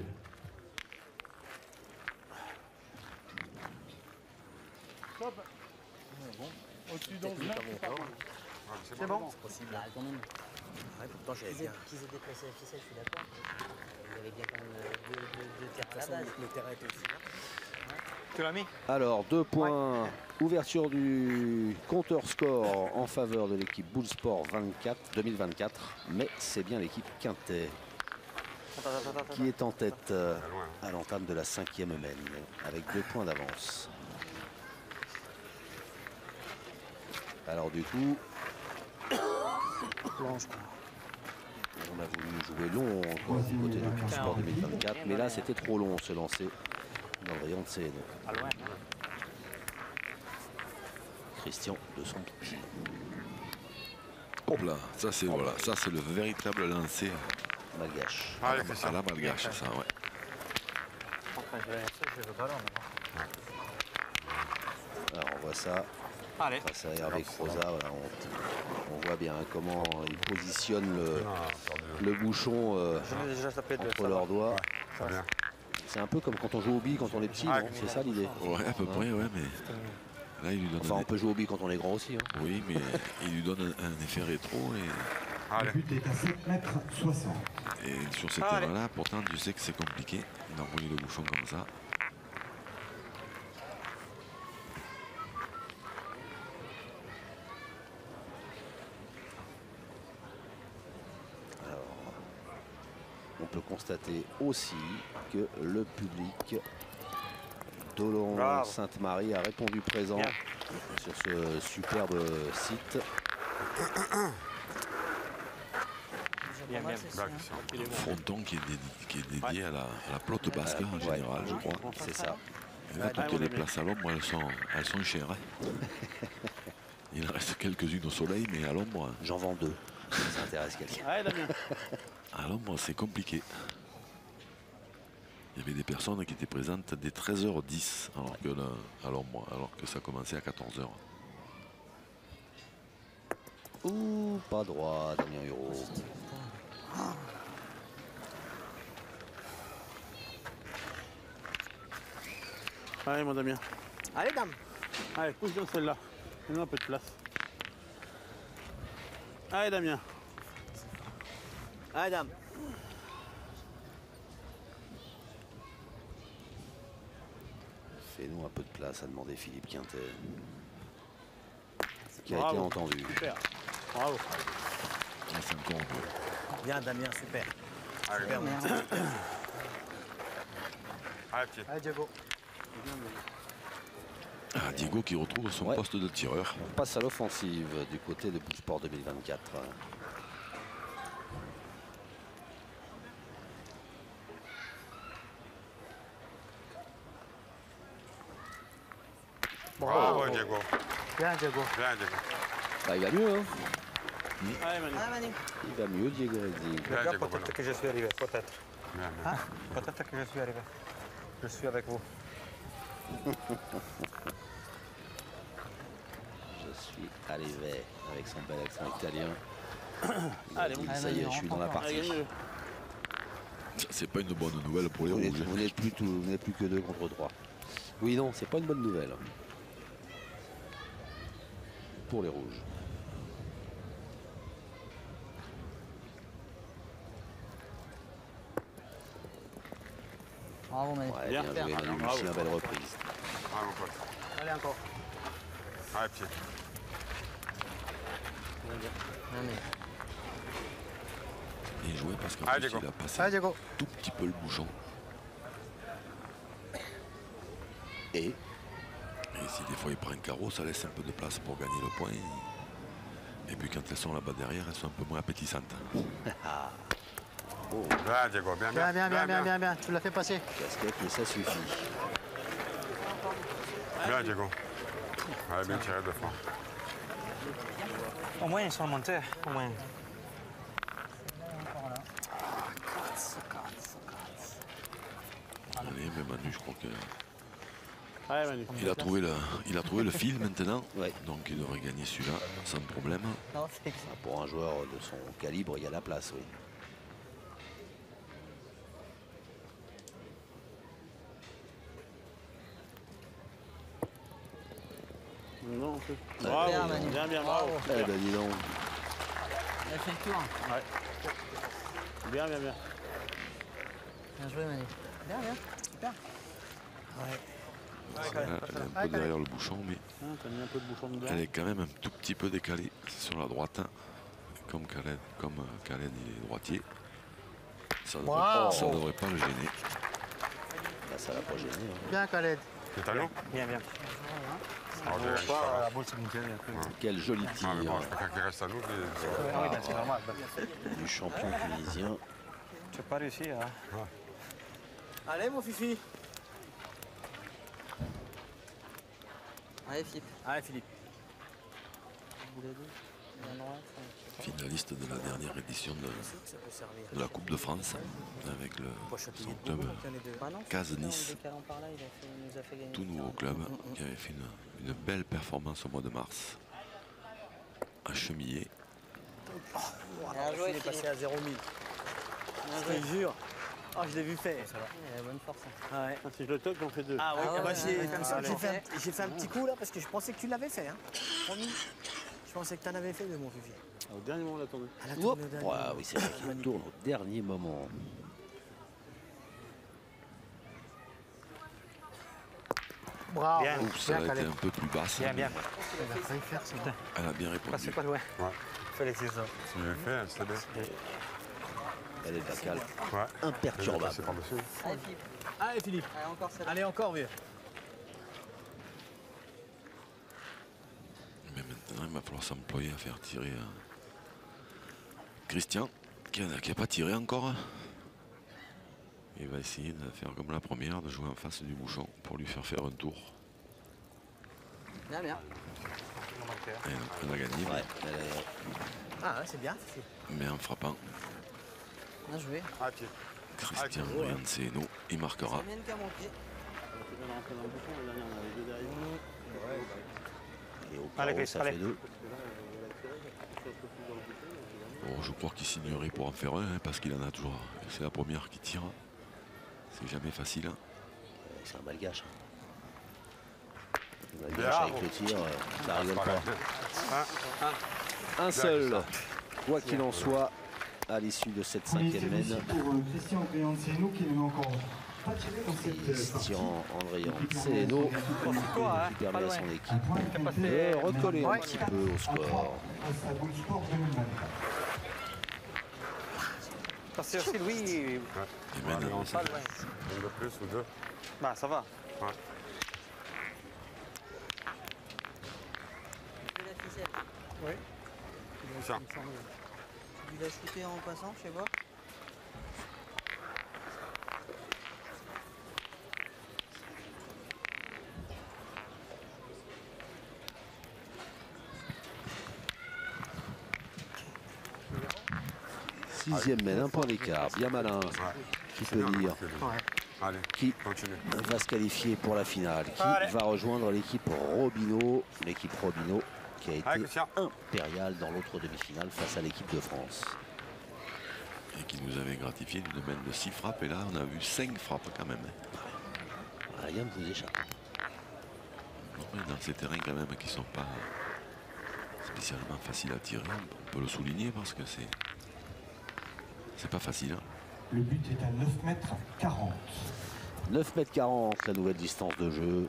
Stop. Au-dessus d'11 mètres, c'est pas mal. C'est bon? C'est possible. Bah, quand même. Ouais, pourtant, j'avais Qu'ils bien. aient déplacé la ficelle, je suis d'accord. Il y avait bien quand même deux De terres toute à façon, la base. le terrain était aussi là. Tu l'as mis? Alors 2 points, ouverture du compteur score en faveur de l'équipe Bull Sport 2024, mais c'est bien l'équipe Quintet qui est en tête à l'entame de la 5e mène avec 2 points d'avance. Alors du coup, on a voulu jouer long quoi, du côté de Bull Sport 2024, mais là c'était trop long se lancer dans le rayon de scène. Christian de son pied. Hop là, ça c'est voilà, ça c'est le véritable lancer Malgache. Allez, à la malgache, ça ouais. Enfin, je veux le ballon maintenant. Alors on voit ça Allez. face à Hervé Croza. Voilà, on voit bien comment ils positionnent le bouchon J'en ai déjà tapé deux. entre leurs doigts. Très bien. C'est un peu comme quand on joue au billes quand on est petit, non? C'est ça l'idée. Ouais, à peu près, ouais, mais là il lui donne Enfin, on peut jouer au billes quand on est grand aussi. Hein. oui, mais il lui donne un effet rétro Allez. Le but est à 7 mètres 60. et sur ces Allez. terrains-là, pourtant tu sais que c'est compliqué d'envoyer le bouchon comme ça. On peut constater aussi que le public d'Olon Bravo. Sainte-Marie a répondu présent Bien. sur ce superbe site. pas mal, ceci, Black, hein. c'est Un fronton qui est dédié à la pelote basque en général, je crois. C'est ça. Et là, toutes les places à l'ombre, elles sont chères. Hein. Il en reste quelques-unes au soleil, mais à l'ombre, J'en vends 2. Ça intéresse quelqu'un. Allez, Damien. à l'ombre, c'est compliqué. Il y avait des personnes qui étaient présentes dès 13h10 à l'ombre, alors que ça commençait à 14h. Ouh, pas droit, Damien Huro. Allez, mon Damien. Allez, dame. Allez, pousse dans celle-là. Donne-nous un peu de place. Allez, Damien. Allez, dame. Fais-nous un peu de place, a demandé Philippe Quintet. Qui a Bravo. été entendu. Super. Bravo. Là, c'est encore un peu. Bien, Damien, super. Allez, Super, Merde. allez, pied. Allez, Diego. Ah, Diego qui retrouve son Ouais. poste de tireur. On passe à l'offensive du côté de Sport 2024. Bravo, Diego. Bien, Diego. Bien, Diego. Bah, il va mieux, hein. Allez, Manu. Allez, Manu. Il va mieux, Diego Redzi. Bien, Regarde, Diego, peut-être bon. que je suis arrivé, peut-être. Bien, bien. Hein? Peut-être que je suis arrivé. Je suis avec vous. Je suis arrivé avec son bel accent italien. Allez, Il mon dit, ça y est, je suis dans la Allez, partie. gagne-le. C'est pas une bonne nouvelle pour les Vous rouges. n'êtes plus que 2 contre 3. Oui, non, c'est pas une bonne nouvelle. Pour les rouges. Bravo, Manu. Ouais, Bien. bien joué, Manu Bravo. Lucien, belle reprise. Allez, mon pote. Allez, encore. Allez, pied. Bien joué parce qu'en Ah, plus, Diego. il a passé Allez, Diego. tout petit peu le bouchon. Et Et si des fois il prend un carreau, ça laisse un peu de place pour gagner le point. Et puis quand elles sont là-bas derrière, elles sont un peu moins appétissantes. Bien, Diego. Bien, Bien, bien, bien, bien, bien, bien. Tu l'as fait passer. casquette, mais ça suffit. Bien, Diego. Allez, bien tiré de fond. Au moins, ils sont montés. Au moins. Allez, mais Manu, je crois que Allez, Manu. il a trouvé le fil maintenant. Ouais. Donc il devrait gagner celui-là sans problème. Non, c'est que Pour un joueur de son calibre, il y a la place, oui. Non, on peut. Bien, Bravo. Manu. Bien, bien, bravo. Eh ben dis donc. il a fait le tour. Bien, bien, bien. Bien joué, Manu. Bien, bien. Super. Elle est un peu derrière le bouchon, mais Hein, t'as mis un peu de bouchon dedans. elle est quand même un tout petit peu décalée sur la droite. Comme Khaled il est droitier. Ça ne devrait pas le gêner. Là, ça va pas gêner. hein. Bien, Khaled. C'est à nous. Bien, bien. Alors, je gagne, ça va. La boule, c'est nickel. Quel joli tir Ah, mais bon, je préfère qu'il reste à nous. Ah oui, ben, c'est normal. du champion tunisien. Tu n'as pas réussi, hein? Allez, mon Fifi. Allez, Philippe. Allez, Philippe. Vous les deux. Bien droit. Finaliste de la dernière édition Ça peut servir. de la Coupe de France avec son club Ah non, Caz c'est Nice. en décalant par là, il nous a fait gagner. Tout nouveau club qui avait fait une belle performance au mois de mars à Chemillé. Bien joué, Il est passé Philippe. à 0 000. Bien Je joué. te jure. Ah, je l'ai vu faire. Il a bonne force. hein. Ah ouais. Ah, si je le toque, j'en fais 2. Ah ouais, Ah ouais, bah, ouais, c'est ouais, comme ouais, ça que ouais. j'ai fait un petit coup là parce que je pensais que tu l'avais fait. Hein. Promis. Je pensais que tu en avais fait de mon Fifi. Au dernier moment, on l'a tourné. À la Hop. tournée au dernier Ouais, moment. oui, c'est vrai qu'il tourne au dernier moment. Bravo. Bien. Ouf, ça a été Khaled. un peu plus basse. Bien, bien. mais Il a failli faire ça. Elle a bien Pas répondu. c'est pas loin. Ouais. Félicitations. Si je l'ai fait, c'était bien. Elle est Bacal, Ouais. imperturbable. C'est par-dessus. Allez, Philippe. Allez, Philippe. Allez, encore celle-là. Allez, encore vieux. Mais maintenant, il va falloir s'employer à faire tirer Christian, qui n'a pas tiré encore. Il va essayer de faire comme la première, de jouer en face du bouchon pour lui faire un tour. Bien, bien. Et elle a gagné. Ouais, Ah ouais, c'est bien. Mais en frappant, Bien joué. Ah, pied. Christian Brianceno, il marquera. C'est bien qui a manqué. On est rentré dans le bouchon, l'année dernière, on avait deux derrière. Et au Allez, carreau, Chris, ça allez. fait 2. Bon, je crois qu'il signerait pour en faire un, hein, parce qu'il en a toujours. C'est la première qui tire. C'est jamais facile. Hein. C'est un malgache. Un malgache avec le tir, ça rigole pas. Un seul, quoi qu'il en soit, à l'issue de cette Premier tir cinquième aussi mène. pour Christian Brianceno qui n'est encore pas tiré dans cette partie. Christian Andrianceno Profite-toi, qui hein. permet Pas à loin. son Un équipe point complet, de recoller un Ouais. petit peu au à 3 score. face à Bull Sport 2024. Parce que aussi, Louis, Et maintenant, pas loin. Une de plus ou deux. Bah, ça va. Ouais. Tu fais la ficelle. Oui. Tiens. Tu l'as shooté en passant, je sais pas. Sixième mène, un point d'écart, bien malin. Qui peut dire Allez, qui continue. va se qualifier pour la finale, qui Allez. va rejoindre l'équipe Robineau, l'équipe Robineau qui a été Allez, Christian. impériale dans l'autre demi-finale face à l'équipe de France. et qui nous avait gratifié d'une mène de 6 frappes. Et là, on a vu 5 frappes quand même. Rien ne vous échappe. Ouais, dans ces terrains quand même qui sont pas spécialement faciles à tirer, on peut le souligner parce que c'est pas facile. Hein. Le but est à 9 mètres 40. 9 mètres 40, la nouvelle distance de jeu.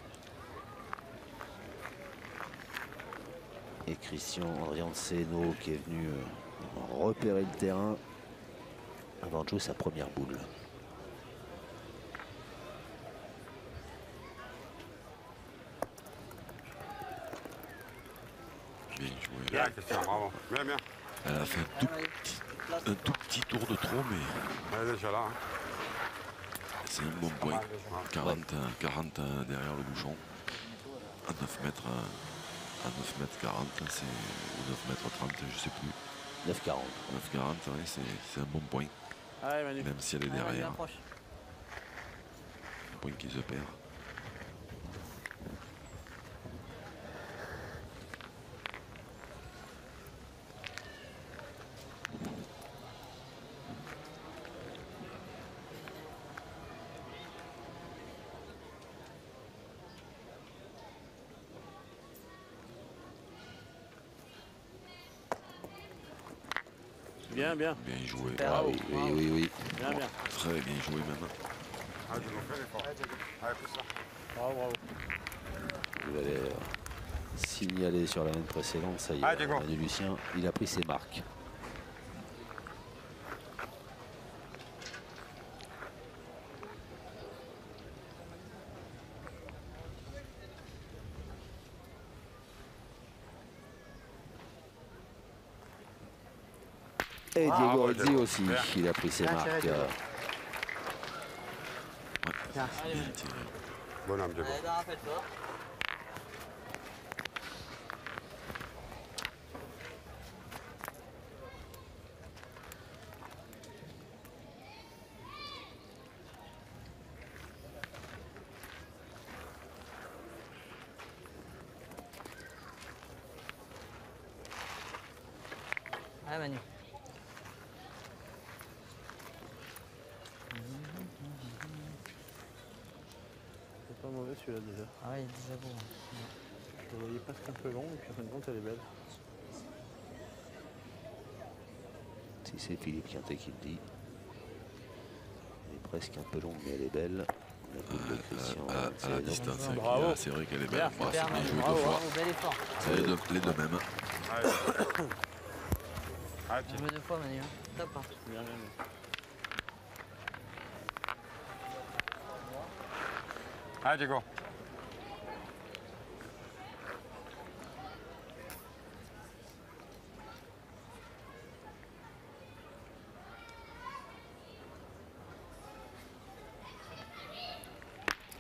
Et Christian Andrianceno qui est venu repérer le terrain avant de jouer sa première boule. Bien joué. Bien, Christian, bravo. Bien, bien. Elle a fait un tout petit tour de trop, mais Elle est déjà là. Hein. c'est un bon point. 40 derrière le bouchon. À 9 mètres, à 9 mètres 40, c'est ou 9 mètres 30, je sais plus. 9,40. 9,40, ouais, c'est un bon point. Allez, Manu. Même si elle est Allez, Manu, derrière. approche. Un point qui se perd. Bien, bien. Bien joué. Ah oui, oui, oui, oui. Bien, bien. Très bien joué même. Ah, tu nous fais l'effort. Allez, plus ça. Bravo, bravo. Vous l'avez signalé sur la mène précédente, ça y Ah, est, Diego. Manu Lucien, il a pris ses marques. Et Diego bravo, Rizzi Diego. aussi, Bien. il a pris ses Bien marques. tiré, Diego. Bien tiré. Bon homme, Diego. Allez, ben, rappelle-toi. Allez, Manu. C'est pas mauvais celui-là déjà. Ah ouais, il est déjà beau. Hein. Je le voyais presque un peu long et puis en fin de compte elle est belle. Si c'est Philippe Quintet qui le dit. Elle est presque un peu longue, mais elle est belle. La boule de Christian À la Andrianceno. distance, hein, Bravo. qu'il a, c'est vrai qu'elle est belle. Bien, Bah, c'est Super, bien Manu. joué Bravo, deux fois. bravo, bel effort. C'est les deux mêmes. Allez. Allez, On joué deux fois, Manu. Hein. Top. Hein. Bien, bien, bien. Allez, Diego.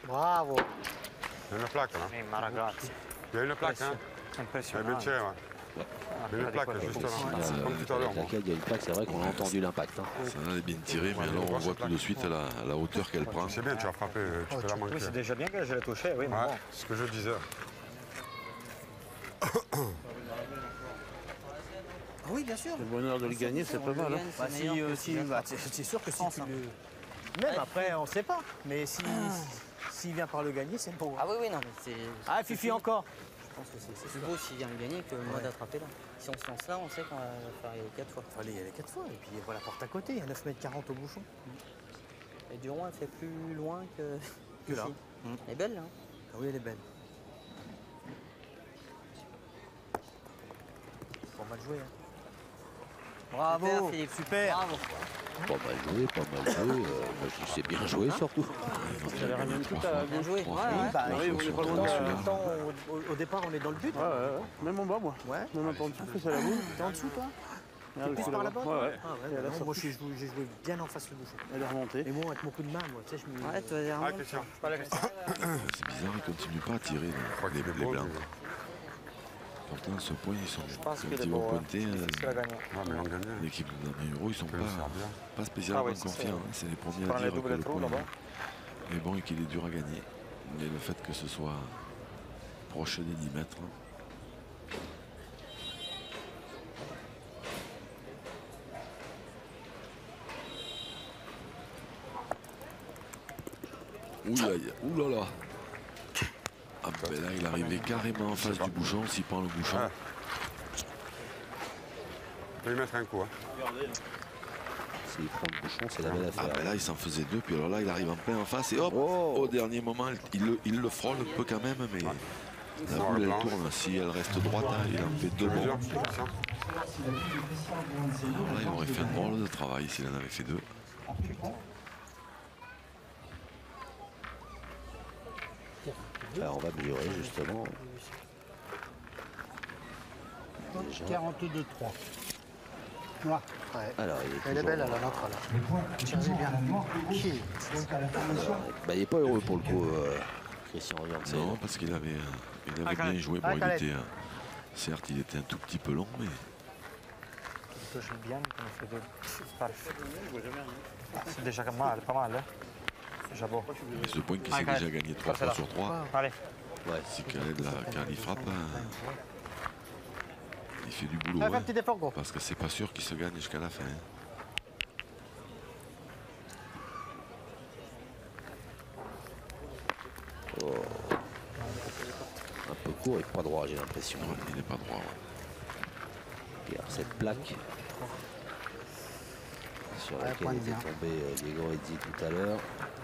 Bravo. Il y a une plaque, là. Ma ragazzi. Il y a une plaque, hein. Il y a Impressionante. bien tiré, ouais. Il y a une plaque, juste là. Comme tout à l'heure. Avec laquelle il y a une plaque, c'est vrai qu'on a entendu l'impact. Hein. Ça elle est bien tirée, mais là on voit tout de suite la hauteur qu'elle prend. C'est bien, tu as frappé, tu peux la manquer. Oui, c'est déjà bien que je l'ai touché, oui. Mais Ouais, bon. c'est ce que je disais. Ah oui, bien sûr. Le bonheur de le gagner, c'est pas mal. Hein. Bah, c'est sûr que si tu le... Même après, on ne sait pas. Mais s'il vient par le gagner, c'est bon. Ah oui, oui, non, mais c'est... Ah, Fifi encore. Je pense que c'est plus beau s'il vient le gagner que moi d'attraper là. Si on se lance là, on sait qu'on va faire les 4 fois. Il y a les 4 fois. Et puis il y a la porte à côté, il y a 9,40 m au bouchon. Et du rond, elle fait plus loin que là. ici. Elle est belle, là. Ah oui, elle est belle. Bon, mal joué. Hein. Bravo, Super, Philippe. Super. Bravo. Pas mal joué, pas mal joué. Moi, je dis c'est bien joué surtout. Vous avez rien tout à Bien joué. Trois Ouais, fois. ouais. Bah, oui, on est pas loin de Pourtant, au départ, on est dans le but. Ouais. Même en bas, moi. Ouais. Même un peu en dessous, c'est la boule. T'es en dessous, toi Regarde, Plus je suis par là-bas. là-bas Ouais, ouais. Ah ouais, Et là, non, ça moi touche. j'ai joué bien en face le bouchon. Elle est remontée. Et moi avec mon coup de main, moi, tu sais, je me... Ouais, toi, derrière Ah, moi. Christian. C'est bizarre, ils continuent pas à tirer les blancs. Pourtant, ce point, ils sont pense quand qu'il est ils vont beau, hein. pointer. C'est la gagnante. Ouais, mais on gagnait. L'équipe de Euro, ils sont Peut le faire bien. pas spécialement Ah oui, c'est confiants. ça. Hein. C'est les premiers Prends à les dire que doubles le trous, point là-bas. est bon et qu'il est dur à gagner. Mais le fait que ce soit proche des 10 mètres. Oulala. Ah ben là, il arrivait carrément en face du bouchon. S'il prend le bouchon, Ouais. On peut lui mettre un coup. Hein. S'il prend le bouchon, c'est la belle ah affaire. ben là, il s'en faisait deux. Puis alors là, il arrive en plein en face et hop, Oh. au dernier moment, il le frôle un peu quand même, mais la boule elle tourne. Si elle reste droite, il en fait deux bons. Alors là, il aurait fait un drôle de travail s'il en avait fait deux. Alors, on va améliorer justement. Déjà. 42-3. Voilà. Alors, il est Elle est toujours- belle, elle, la nôtre, là. Le point est toujours à la noire rouge. Donc à la formation, Bah, il n'est pas heureux pour le coup, Christian Janssen. Non, parce qu'il avait bien joué. Bon, il était, certes, il était un tout petit peu long, mais Que j'aime bien, qu'on fait deux. C'est parfait. C'est déjà pas mal, hein. C'est déjà beau. mais ce point qui s'est déjà gagné 3 fois sur 3, Allez. si Khaled quand il frappe, il fait du boulot. Fais un Hein, petit effort, gros. parce que c'est pas sûr qu'il se gagne jusqu'à la fin. Hein. Un peu court et pas droit, j'ai l'impression. Ouais, il n'est pas droit. Ouais. Et alors, cette plaque sur laquelle pointe était bien. tombé Diego Edzi tout à l'heure.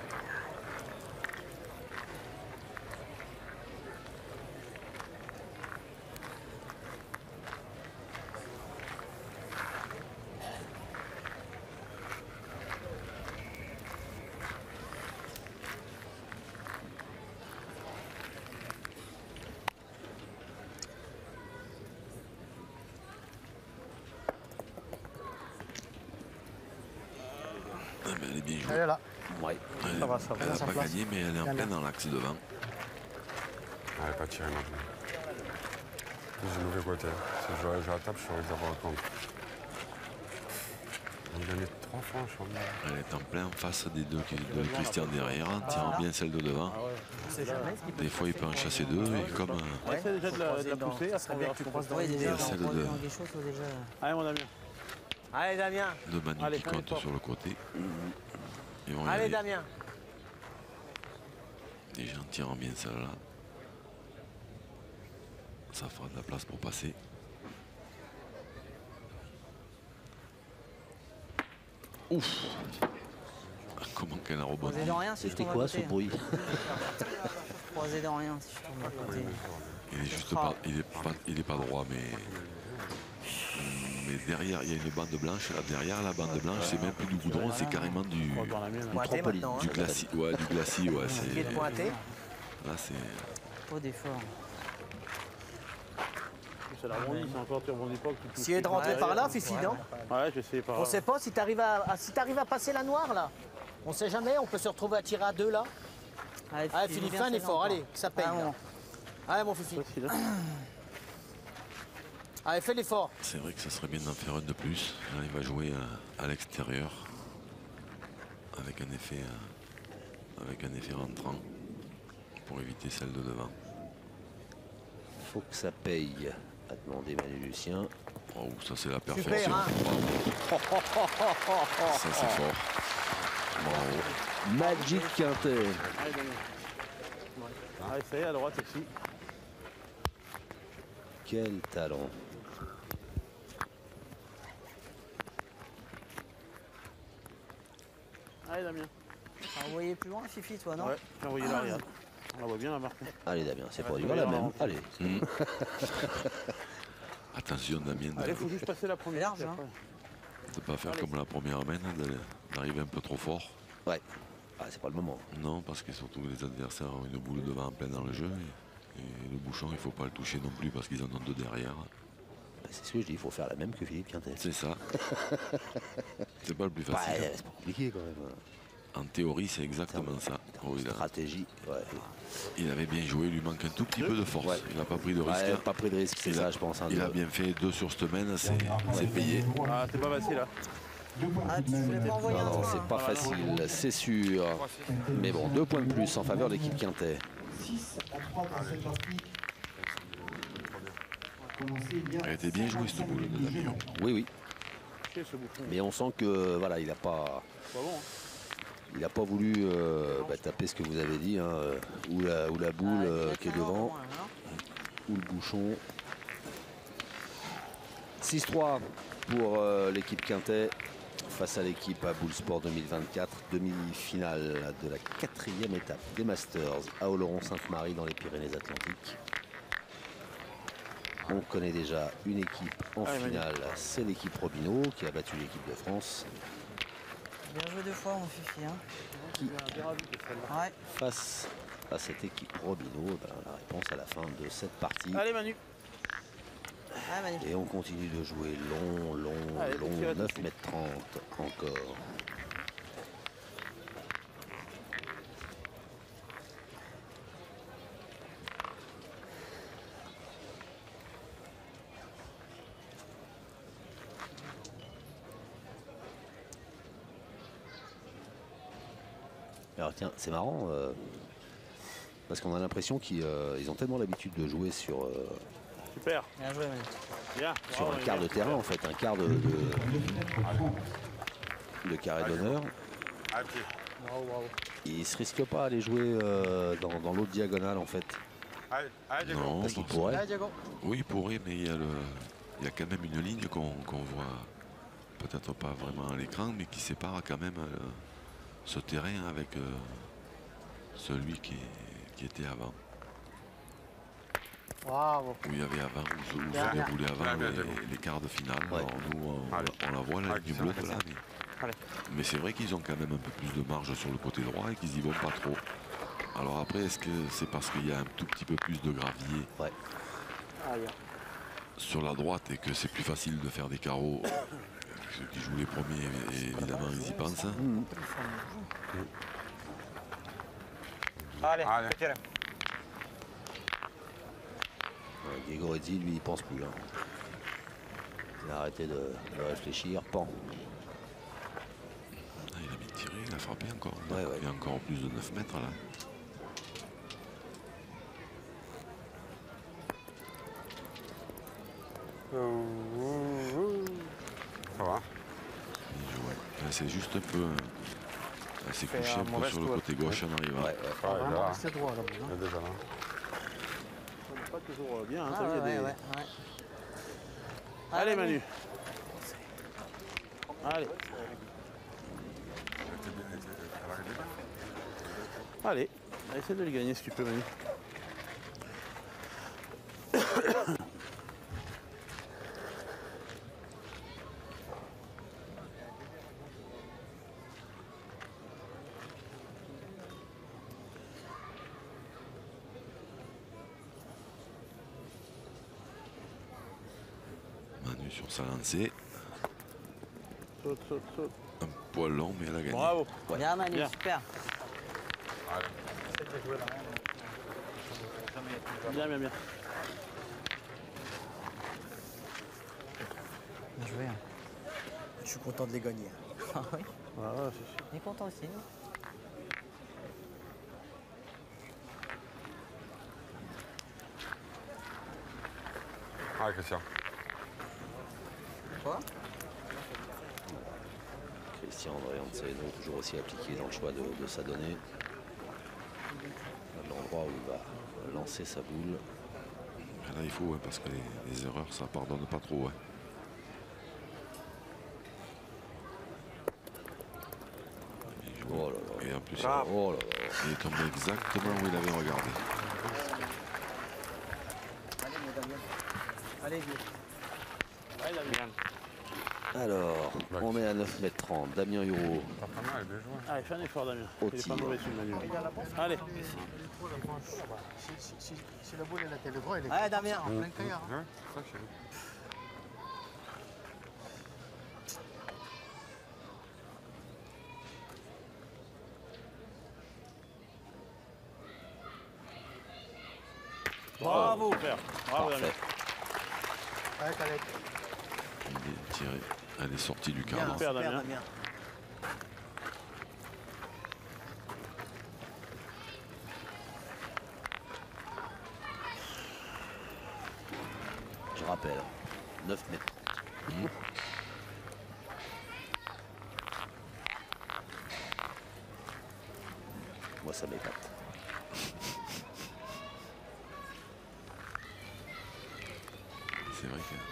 Ah, mais elle est bien jouée. Elle est là. Ouais. Elle Ça va, ça va. n'a sa pas place. gagné, mais elle est en plein dans l'axe devant. Elle n'est pas tirée non plus. C'est le mauvais côté. Si je joue à la table, je suis avoir un compte. On a gagné 3 fois, je crois. Elle est en plein en face des deux de Christian derrière, en tirant bien celle de devant. On sait jamais ce qui peut Des fois, il peut en chasser deux, et comme On essaie déjà de la pousser, après on verra ce qu'on passe dans Ouais, les déjà, celle on de- dans quelque chose, déjà. Allez, mon ami. Allez, Damien. le Manu Allez, qui fin compte d'effort. sur le côté. Ils vont y Allez, aller. Damien. Déjà en tirant bien celle-là. Ça fera de la place pour passer. Ouf! Comment qu'elle a rebondi. Croisé dans rien si je C'était tombe à quoi côté. ce bruit? Croisé dans rien si je tombe à côté. Il est juste pas, il est pas droit, mais derrière, il y a une bande blanche. Là, derrière la bande blanche, c'est même plus du goudron, c'est carrément du Dans la mienne. Pointé trampoline. maintenant. du glacis. Ouais, du glacis, ouais. Il est pointé. Là, c'est. Pas d'effort. Ça la rebondit, c'est encore, tu rebondis pas. que tu touches Si est de rentrer plus par là, derrière. Fifi, non? Ouais, j'essaie par On là. sait pas si t'arrives à passer la noire là. On sait jamais, on peut se retrouver à tirer à deux là. Allez, Allez Philippe, fais un effort, allez, que ça paye. Ah, bon. Allez mon Fifi. Facile, hein. Allez, fais l'effort. C'est vrai que ça serait bien d'en faire un de plus. Là, il va jouer à l'extérieur avec un effet rentrant pour éviter celle de devant. Faut que ça paye, a demandé Manu Lucien. Oh, ça c'est la perfection. Super, hein. Bravo. Ça c'est fort. Bravo. Magic Quintet. Allez, Damien. Allez, ça y est, à droite aussi. Quel talent. Allez, Damien. T'as envoyé plus loin, Fifi, toi, non? Ouais, j'ai envoyé là, regarde. On la voit bien, la marque. Allez Damien, c'est pour Ouais, lui. tu vas Voilà y même. avoir Allez. Attention Damien de Allez, faut juste passer la première. Large, hein. ne pas faire comme la première main, d'arriver un peu trop fort. Ouais. Ah, c'est pas le moment. Non, parce que surtout les adversaires ont une boule devant en plein dans le jeu. Et le bouchon, il ne faut pas le toucher non plus parce qu'ils en ont deux derrière. Bah, c'est ce que je dis, il faut faire la même que Philippe Quintet. C'est ça. C'est pas le plus Ouais, facile. c'est pas compliqué quand même. En théorie, c'est exactement ça. Oh, Stratégie, ouais. il avait bien joué, il lui manque un tout petit peu de force. Ouais. Il n'a pas pris de risque. Ouais, pas pris de risque, c'est Il ça, a- je pense. Hein, Il de- a bien fait 2 sur semaine, c'est payé. Ah, c'est pas facile, là. Ah, tu voulais pas envoyer Non, un non, tour, c'est hein. pas facile, c'est sûr. Mais bon, 2 points de plus en faveur de l'équipe Quintet. 6 à 3 dans cette partie. Elle était bien jouée, cette boule de Damien. Oui, oui. Chier, ce bouffon. Mais on sent que voilà, il n'a pas, Pas bon, hein. il a pas voulu taper ce que vous avez dit, hein, ou la boule Ah, qui est il y a devant, un an, hein. ou le bouchon. 6-3 pour l'équipe Quintet face à l'équipe à Boule Sport 2024, demi-finale de la 4e étape des Masters à Oloron-Sainte-Marie dans les Pyrénées-Atlantiques. On connaît déjà une équipe en Allez, Manu. finale, c'est l'équipe Robineau qui a battu l'équipe de France. Bien joué 2 fois, mon Fifi. Hein. Bien ravi que celle-là. Ouais. Face à cette équipe Robineau, ben, la réponse à la fin de cette partie. Allez, Manu. Ah, magnifique. Et on continue de jouer long, Allez, long, tirez 9 tout de mètres 30 encore. Alors tiens, c'est marrant, parce qu'on a l'impression qu'ils ont tellement l'habitude de jouer sur, Super. Bien joué, Manu. Bien. sur Bravo, un quart de bien. terrain en fait, un quart de carré d'honneur. À pied. Bravo, bravo. Ils ne se risquent pas à aller jouer dans l'autre diagonale en fait, Allez, allez, Diego. Non, parce qu'ils parce- pourraient. Allez, Diego. oui, il pourrait, mais il y a quand même une ligne qu'on voit peut-être pas vraiment à l'écran, mais qui sépare quand même ce terrain avec celui qui était avant. Bravo. Où il y avait avant, où se Bien, bien. déroulait avant Bien, bien, les quarts de finale. Ouais. Alors nous, Allez. on la voit, la Allez, ligne ça, bleue ça. là. Allez. Mais c'est vrai qu'ils ont quand même un peu plus de marge sur le côté droit et qu'ils y vont pas trop. Alors après, est-ce que c'est parce qu'il y a un tout petit peu plus de gravier Allez. sur la droite et que c'est plus facile de faire des carreaux? Ceux qui jouent les premiers, évidemment, ils y pensent. Allez, Allez. fais tirer. Diego Redzi, lui, il pense plus. Hein. Il a arrêté de réfléchir. Pan. Ah, il a bien tiré, il a frappé encore. Ouais, ouais. Il y a encore plus de 9 mètres là. Ça va. Bien joué. Là, c'est juste un peu. Elle s'est Fait couchée un un peu mauvais sur le score. côté gauche en arrivant. Ouais, Ah, il est là. C'est droit, là. Il est déjà là. On n'est pas toujours bien. Hein, Ah, t'as vu, il y a ouais, des- ouais. Allez, Manu. Allez. Allez. Essaie de les gagner si tu peux, Manu. Manu sur sa lancée. Saute, saute, saute. Un poil long, mais elle a gagné. Bravo. Bien, Manu, Bien. super. Bien, bien, bien. Bien joué. Hein. Je suis content de les gagner. Ah oui. Ouais, ouais, c'est sûr. On est content aussi. Ah, Christian. Quoi? Christian André Anselmo, toujours aussi appliqué dans le choix de s'adonner. L'endroit où il va lancer sa boule. Là, il faut, parce que les erreurs, ça pardonne pas trop. Oh là là. Et en plus, Oh là là. il est tombé exactement où il avait regardé. Allez, vieux. Alors, on est à 9,30 m. Damien Hureau. Pas mal, bien joué. Allez, fais un effort, Damien. Au Il est pas tir. mauvais, celui Manu. Allez. Si la boule elle était le droit, elle est Allez, Damien. en plein caillard. Ouais, ça, chez lui. Bravo, frère. Bravo, Damien. Parfait. Allez, Khaled. Il est tiré. Elle est sortie du Bien, cadre. Super, super, Damien. Damien. Je rappelle, 9 mètres. Moi, ça m'épate. C'est vrai que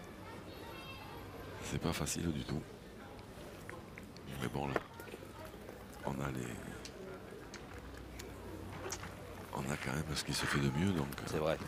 c'est pas facile du tout. Mais bon, là, on a quand même ce qui se fait de mieux, donc C'est vrai.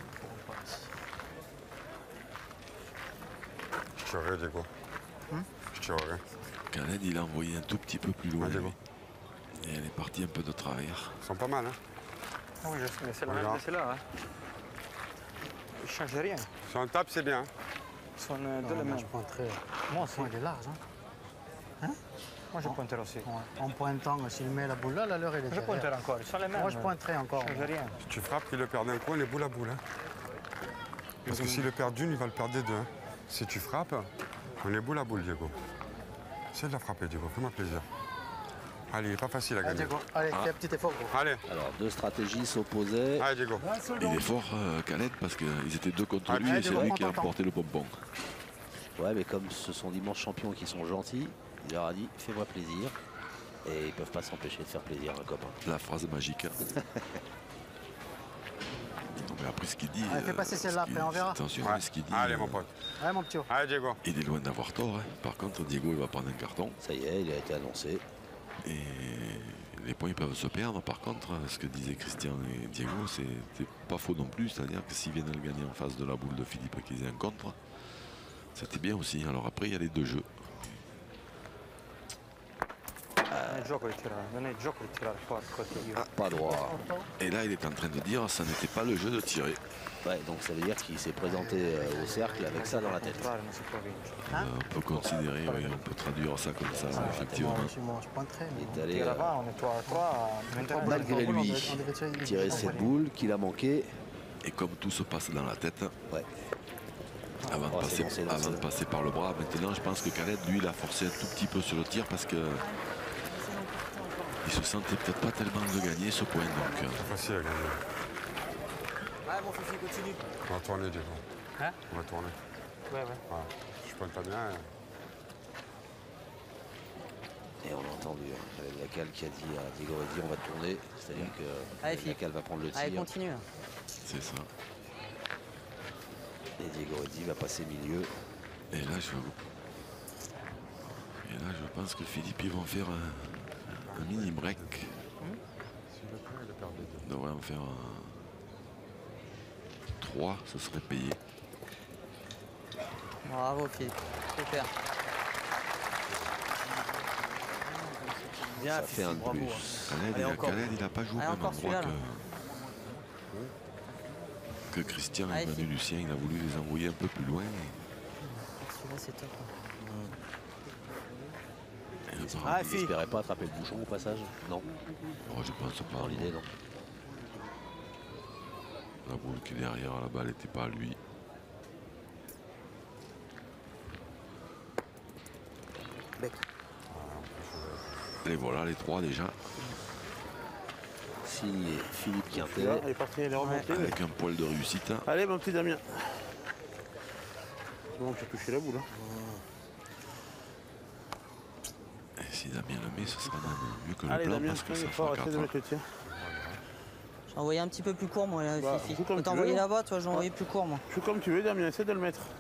Je tirerai, Diego. Je tirerai. Khaled, il a envoyé un tout petit peu plus loin. Ouais, Diego. Et elle est partie un peu de travers. Ils sont pas mal, hein. Ah oui, je sais, mais c'est la Regarde. même que c'est là. Hein. Ils ne changent rien. Si on tape, c'est bien. Ils sont de Non, la moi, même. je pointerais. Moi aussi. Il est large. Hein. Moi, je pointerai aussi. En pointant, s'il met la boule là, la leur, elle est Je derrière. pointerai encore. Ils sont les mêmes. Moi, je pointerais encore. Ils ne changent rien. Si tu frappes, qu'il le perd d'un coin, il est boule à boule. Hein. Parce que s'il le perd d'une, il va le perdre des deux. Hein. Si tu frappes, on est boule à boule, Diego. C'est de la frapper, Diego. Fais-moi plaisir. Allez, il n'est pas facile à Allez, gagner. Diego. Allez, fais un petit effort, gros. Allez, Alors, deux stratégies s'opposaient. allez, Diego. Il est fort, Khaled, parce qu'ils étaient deux contre lui Allez, et c'est Diego, lui prends qui a ton temps. emporté le pompon. Ouais, mais comme ce sont d'immenses champions qui sont gentils, il leur a dit fais-moi plaisir. Et ils peuvent pas s'empêcher de faire plaisir à un copain. La phrase magique. Non, mais après, ce qu'il dit. Allez, fais passer celle-là, après, on verra. Attention, Ouais. ce qu'il dit. Allez, mon pote. Allez, mon petit. Allez, Diego. Il est loin d'avoir tort. Hein. Par contre, Diego, il va prendre un carton. Ça y est, il a été annoncé. Et les points peuvent se perdre. Par contre, ce que disaient Christian et Diego, c'est pas faux non plus. C'est-à-dire que s'ils viennent le gagner en face de la boule de Philippe qu'ils aient un contre, c'était bien aussi. Alors après, il y a les deux jeux. Non è il gioco di tirare, non è il gioco di tirare porco io. Pas droit. Et là, il est en train de dire ça n'était pas le jeu de tirer. Ouais, donc ça veut dire qu'il s'est présenté au cercle avec ça dans la tête. Tirare non si può vincere. On peut considérer, oui, on peut traduire ça comme ça, effectivement. Moi, je pointerais. Il mais est allé Tira va, on est 3 à 3, mentre malgré on lui devait tirer cette boule qu'il a manqué. Et comme tout se passe dans la tête, Ouais. avant, de Oh, passer, c'est bon, avant de passer par le bras, maintenant je pense que Khaled, lui, il a forcé un tout petit peu sur le tir parce que il se sentait peut-être pas tellement de gagner ce point. Donc, C'est facile à gagner. Ouais, mon fifi, continue. On va tourner, Diego. Hein? On va tourner. Ouais, ouais. Voilà. Je pointe pas bien. Et on a entendu avec la cale qui a dit à Diego Reddy on va tourner. C'est-à-dire que Allez, la Philippe. cale va prendre le Allez, tir. continue. c'est ça. Et Diego Reddy va passer milieu. Et là, je pense que Philippe, ils vont faire un mini break. Si le point, il le perd des deux. On devrait en faire 3, ce serait payé. Bravo, Philippe. Super. Bien, Ça fait un de bravo. plus. Khaled, Allez, encore. Khaled, il n'a pas joué au Allez, même encore endroit celui-là, que Christian Allez, et Manu Philippe. Lucien. Il a voulu les envoyer un peu plus loin. Celui-là, c'est top. Et apparemment, Ah, Il Philippe. n'espérait pas attraper le bouchon au passage. Non, oh, je pense pas. dans l'idée non. La boule qui est derrière, la balle n'était pas à lui. Et voilà les 3 déjà. Signé Philippe Quintet. Elle est partie, elle est remontée. Avec un poil de réussite. Allez, mon petit Damien. Non, tu as touché la boule. Hein. Et si Damien le met, ce sera mieux que le Allez, plan Damien, parce que ça il faut fera essayer de 4. mettre le tir. J'ai envoyé un petit peu plus court, moi, là, Bah, Fifi. joue comme Quand t'as tu envoyé veux. là-bas, toi, j'ai envoyé plus court, moi. Joue comme tu veux, Damien, essaie de le mettre.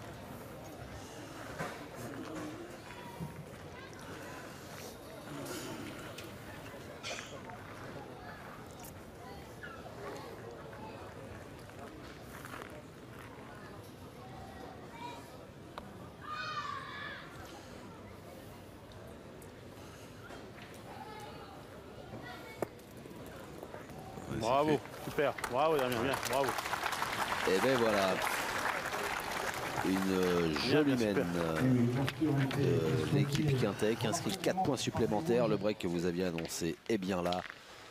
Ouais, Bravo, fait. super. Bravo, Damien, bien, bravo. Et ben voilà. Une jolie bien, super. mène de l'équipe Quintet qui inscrit 4 points supplémentaires. Le break que vous aviez annoncé est bien là.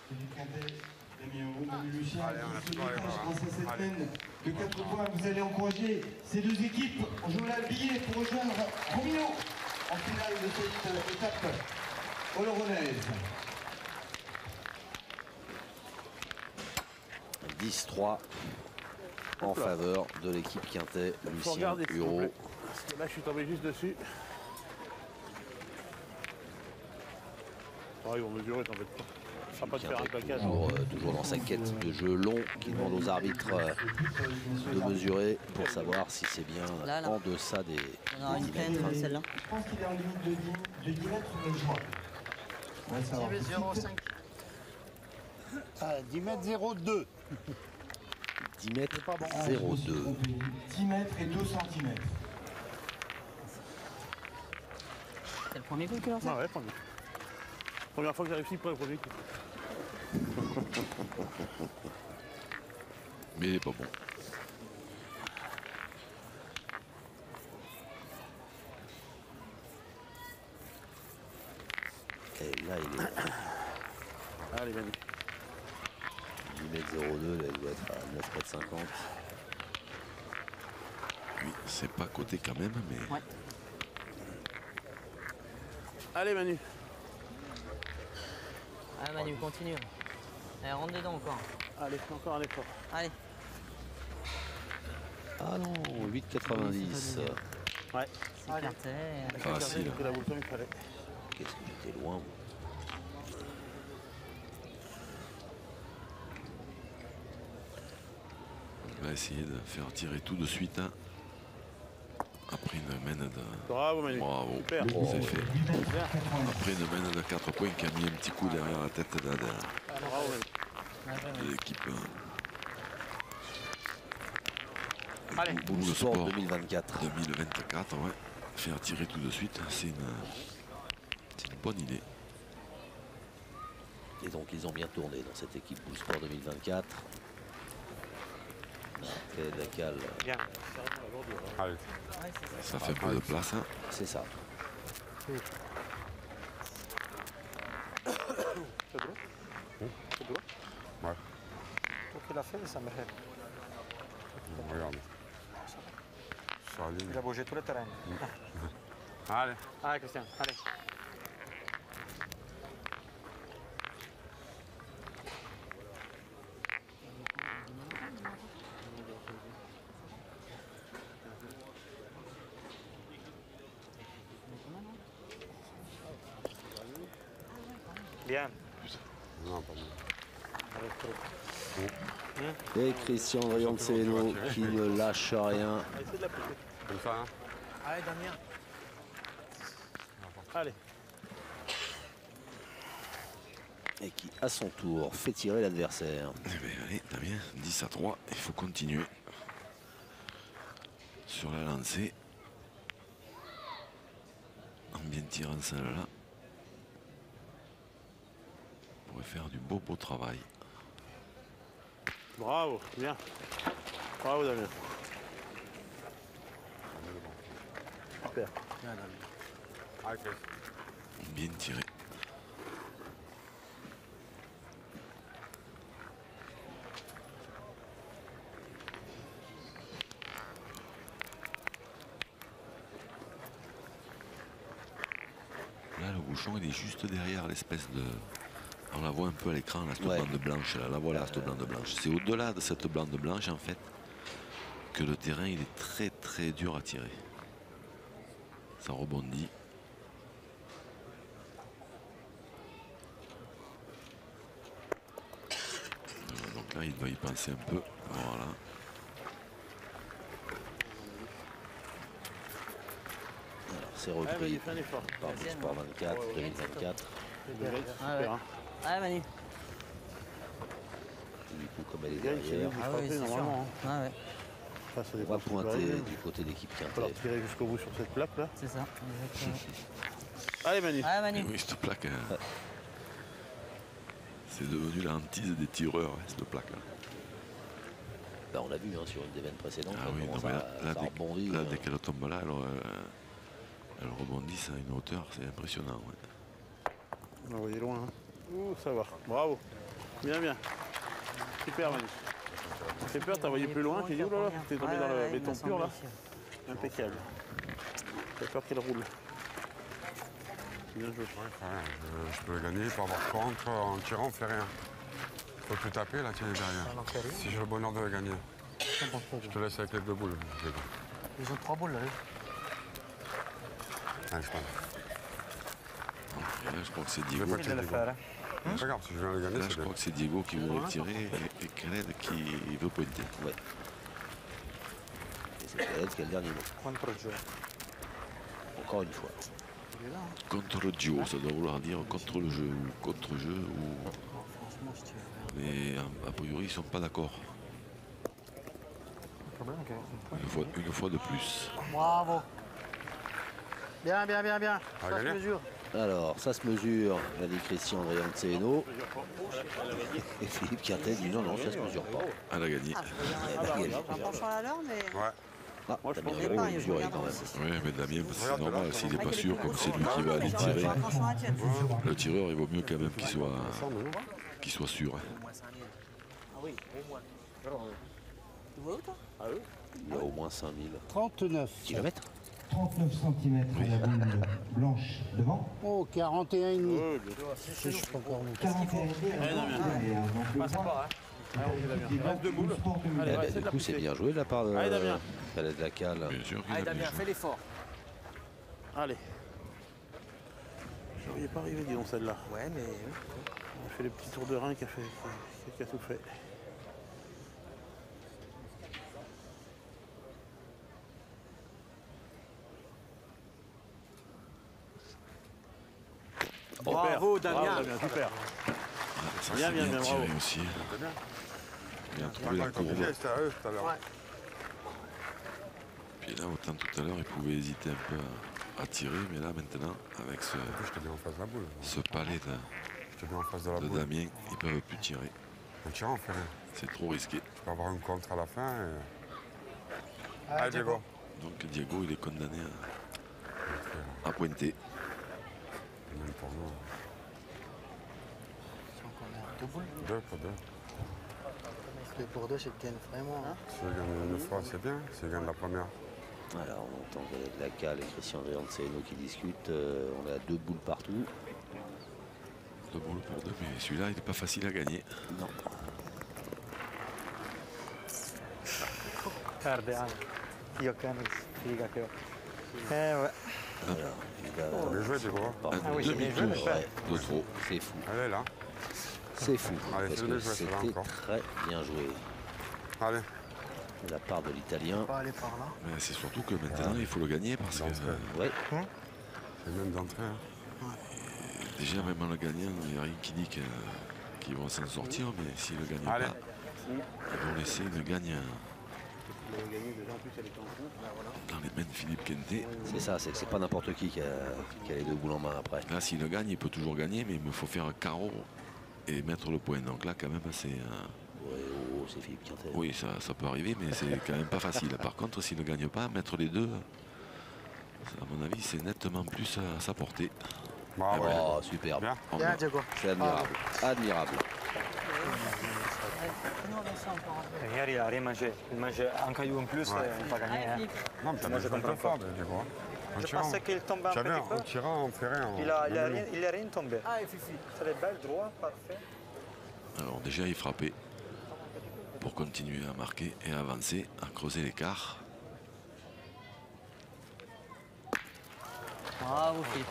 Allez, grâce à cette mène de 4 points, vous allez encourager ces deux équipes. On joue là le billet pour rejoindre Romino en finale de cette étape oloronnaise. 10-3 en faveur de l'équipe Quintet. Faut Lucien regarder, s'il vous Hureau. plaît. Parce que là, je suis tombé juste dessus. Ah, ils vont mesurer, t'embête pas. Ça va pas te faire un plaquage. Toujours dans sa quête de jeu long qui demande aux arbitres de mesurer pour savoir si c'est bien Là. en deçà des On aura une 10 pleine mètres. comme celle-là. Je pense qu'il est en limite de 10 mètres, mais je vois. On va savoir. 10 mètres 02. 10 mètres Ah, je me suis 02. trompé. 10 mètres et 2 centimètres. C'est le premier coup qu'il en fait. Ah ouais, premier. Première fois que j'arrive ici pour le premier coup. Mais il est pas bon. Et là, il est Allez, Manu. 10 mètres 02, là, il doit être à 9 mètres 50. Oui, c'est pas coté quand même, mais Ouais. Allez, Manu. Ah, Manu, continue. Allez, rentre dedans encore. Allez, encore un effort. Allez. Ah non, 8,90. Ouais. C'est Quintet. facile. J'ai pris la boule comme il fallait. Qu'est-ce que j'étais loin. On va essayer de faire tirer tout de suite. Hein. Après une mène de... Bravo, Manu. Bravo, Super. c'est fait. Bien. Après une mène de 4 points qui a mis un petit coup derrière la tête de Bravo, Manu. l'équipe. Allez. Boule de Sport sport 2024. 2024, ouais. Faire tirer tout de suite, c'est une bonne idée. Et donc ils ont bien tourné dans cette équipe Bull Sport 2024. Après la cale, Bien. Allez. Ça fait un peu de place. Hein. c'est ça. C'est drôle. C'est drôle. Ouais, Tout qu'il a fait, ça me fait. regarde. Sur la ligne. Il a bougé tout le terrain. Allez. Allez, Christian, allez. Bien. Non, pas bien. Et Christian Riancello qui ne lâche rien. Essayez de la pousser. Comme ça, hein. Allez, Damien. Allez. Et qui à son tour fait tirer l'adversaire. Eh bien, allez, Damien, 10-3, il faut continuer. Sur la lancée. En bien tirant celle-là. On pourrait faire du beau travail. Bravo, bien. Bravo, Damien. Super. Allez, Chris. Bien tiré. bouchon, il est juste derrière l'espèce de... On la voit un peu à l'écran, là, cette bande blanche, là, la voilà, cette bande blanche. C'est au-delà de cette bande blanche, en fait, que le terrain, il est très très dur à tirer. Ça rebondit. Donc là, il doit y penser un peu. Voilà. C'est repris il fait un effort. par Sport 24, 2024. Ah, Manu. Du coup, comme elle est derrière, Ah oui, c'est sûr. Ah ouais. on va pointer du côté d'équipe Il va falloir Quintet. tirer jusqu'au bout sur cette plaque là. C'est ça, exactement. Allez Manu. Ah, Manu. Oui, cette plaque, hein, c'est devenu la hantise des tireurs, hein, cette plaque-là. Bah, on l'a vu hein, sur une des veines précédentes. Ah oui, non, mais là, ça rebondit. là, dès qu'elle tombe là, elle rebondit à une hauteur, c'est impressionnant. Ouais. On va envoyer loin. Hein. Ouh, ça va. Bravo. Bien, bien. Super Manu. Ça fait peur, t'as envoyé plus loin, j'ai dit, oh là là, t'es tombé dans le béton pur là. Impeccable. J'ai peur qu'elle roule. Bien joué. Je peux le gagner, pas avoir contre, en tirant, on fait rien. Faut tout taper là, tiens, derrière. Si j'ai le bonheur de le gagner. Je te laisse avec les deux boules. Ils ont 3 boules là. Allez, je prends. Et là, je crois que c'est Je vais Diego. pas te le faire. Regarde, si je viens le gagner, Là, c'est je bien. crois que c'est Diego qui veut le tirer et Khaled qui veut pointer. Ouais. Et c'est Khaled qui a le dernier mot. Contre-jeu. Encore une fois. Contre le duo, ça doit vouloir dire contre le jeu ou contre-jeu. Ou... Mais a priori, ils ne sont pas d'accord. Une fois de plus. Bravo. Bien, bien, bien, bien. Ah, Ça se gagné. mesure. Alors, ça se mesure, l'a dit Christian Andrianceno. Et Philippe Quintet dit non, non, ça se mesure pas. Elle a gagné. Un penchant à l'heure, mais. Ouais. Ah, Moi, je t'as pense bien que Pareil, mesuré je quand même. Oui, mais Damien, parce que c'est Regarde, normal, là, s'il n'est Ah, pas il est sûr, plus comme gros. c'est lui qui va aller tirer, Un penchant à tienne. le tireur, il vaut mieux quand même qu'il soit sûr. hein. Tu vois où toi? Il y a au moins 5000 39. kilomètres. 39 cm la boule blanche devant. Oh, 41,5. Oh, bien joué. Je suis pas encore monté. 41,5. Passe pas, hein. Il reste deux boules. Allez, Eh ben, essaie de du la coup, c'est pousser. bien joué de la part de Allez, Damien. Khaled Lacal. Bien sûr qu'il Allez, a bien Damien, joué. fais l'effort. Allez. Je n'y pas arrivé, dis donc, celle-là. Ouais, mais. On a fait le petit tour de rein qui a tout fait. Bravo, Damien. Super. Ça, Bien, c'est bien, bien, tiré bravo. aussi. Il a Pas trouvé la mal comme courbe. pied, c'était à eux tout à l'heure. Puis là, autant tout à l'heure, il pouvait hésiter un peu à tirer, mais là, maintenant, avec ce Je te dis en face de la boule. palais Je te dis en face de la de boule. Damien, ils ne peuvent plus tirer. En tirant, on fait rien. C'est trop risqué. Tu peux avoir une contre à la fin. Allez, Diego. Donc Diego, il est condamné à pointer. Même pour nous. Deux boules. Deux pour deux. 2 pour 2, c'est bien vraiment. Hein. Si je gagne une fois, c'est bien. Si je gagne la première. Alors, on entend Khaled Lacal et Christian Andrianceno qui discutent. On a 2 boules partout. 2 boules pour 2, mais celui-là, il n'est pas facile à gagner. Non. Guarda, io cane, figa che ho. Ouais. Alors, il va... Bien joué, Diego. Par Un oui, c'est bien demi-tour joué, ouais, de trop. c'est fou. Allez, là. C'est fou. Allez, Parce c'est que bien joué, celle-là, c'était encore. très bien joué Allez. de la part de l'Italien. On va aller par là. Mais c'est surtout que maintenant, il faut le gagner parce que Ouais. C'est même d'entrée. Hein. déjà, même en le gagnant, il n'y a rien qui dit qu'ils vont s'en sortir, mais s'ils ne le gagnent Allez. pas, ils vont laisser une gagne dans les mains de Philippe Quintet. C'est ça, c'est que c'est pas n'importe qui a les 2 boules en main après. Là, s'il le gagne, il peut toujours gagner, mais il me faut faire un carreau et mettre le point. Donc là, quand même, c'est... Ouais, oh, c'est Philippe Quintet. Oui, ça peut arriver, mais c'est quand même pas facile. Par contre, s'il ne gagne pas, mettre les deux, à mon avis, c'est nettement plus à sa portée. Bravo. Oh, superbe. Bien. Bien, Diego. C'est admirable. Admirable. Fais-nous avancer encore un peu. Hier, il a rien mangé. Il mange un caillou en plus, Ouais. on va gagner. Hein. Philippe. Non, mais t'as Moi, je joué comprends très fort, pas. Diego. En Je tirant. pensais qu'il tombait un J'avais petit peu. en tirant, on ferait un. Il est rien tombé. Ah, Fifi. C'est belle, droit, parfait. Alors déjà il frappait pour continuer à marquer et à avancer, à creuser l'écart. Bravo Philippe.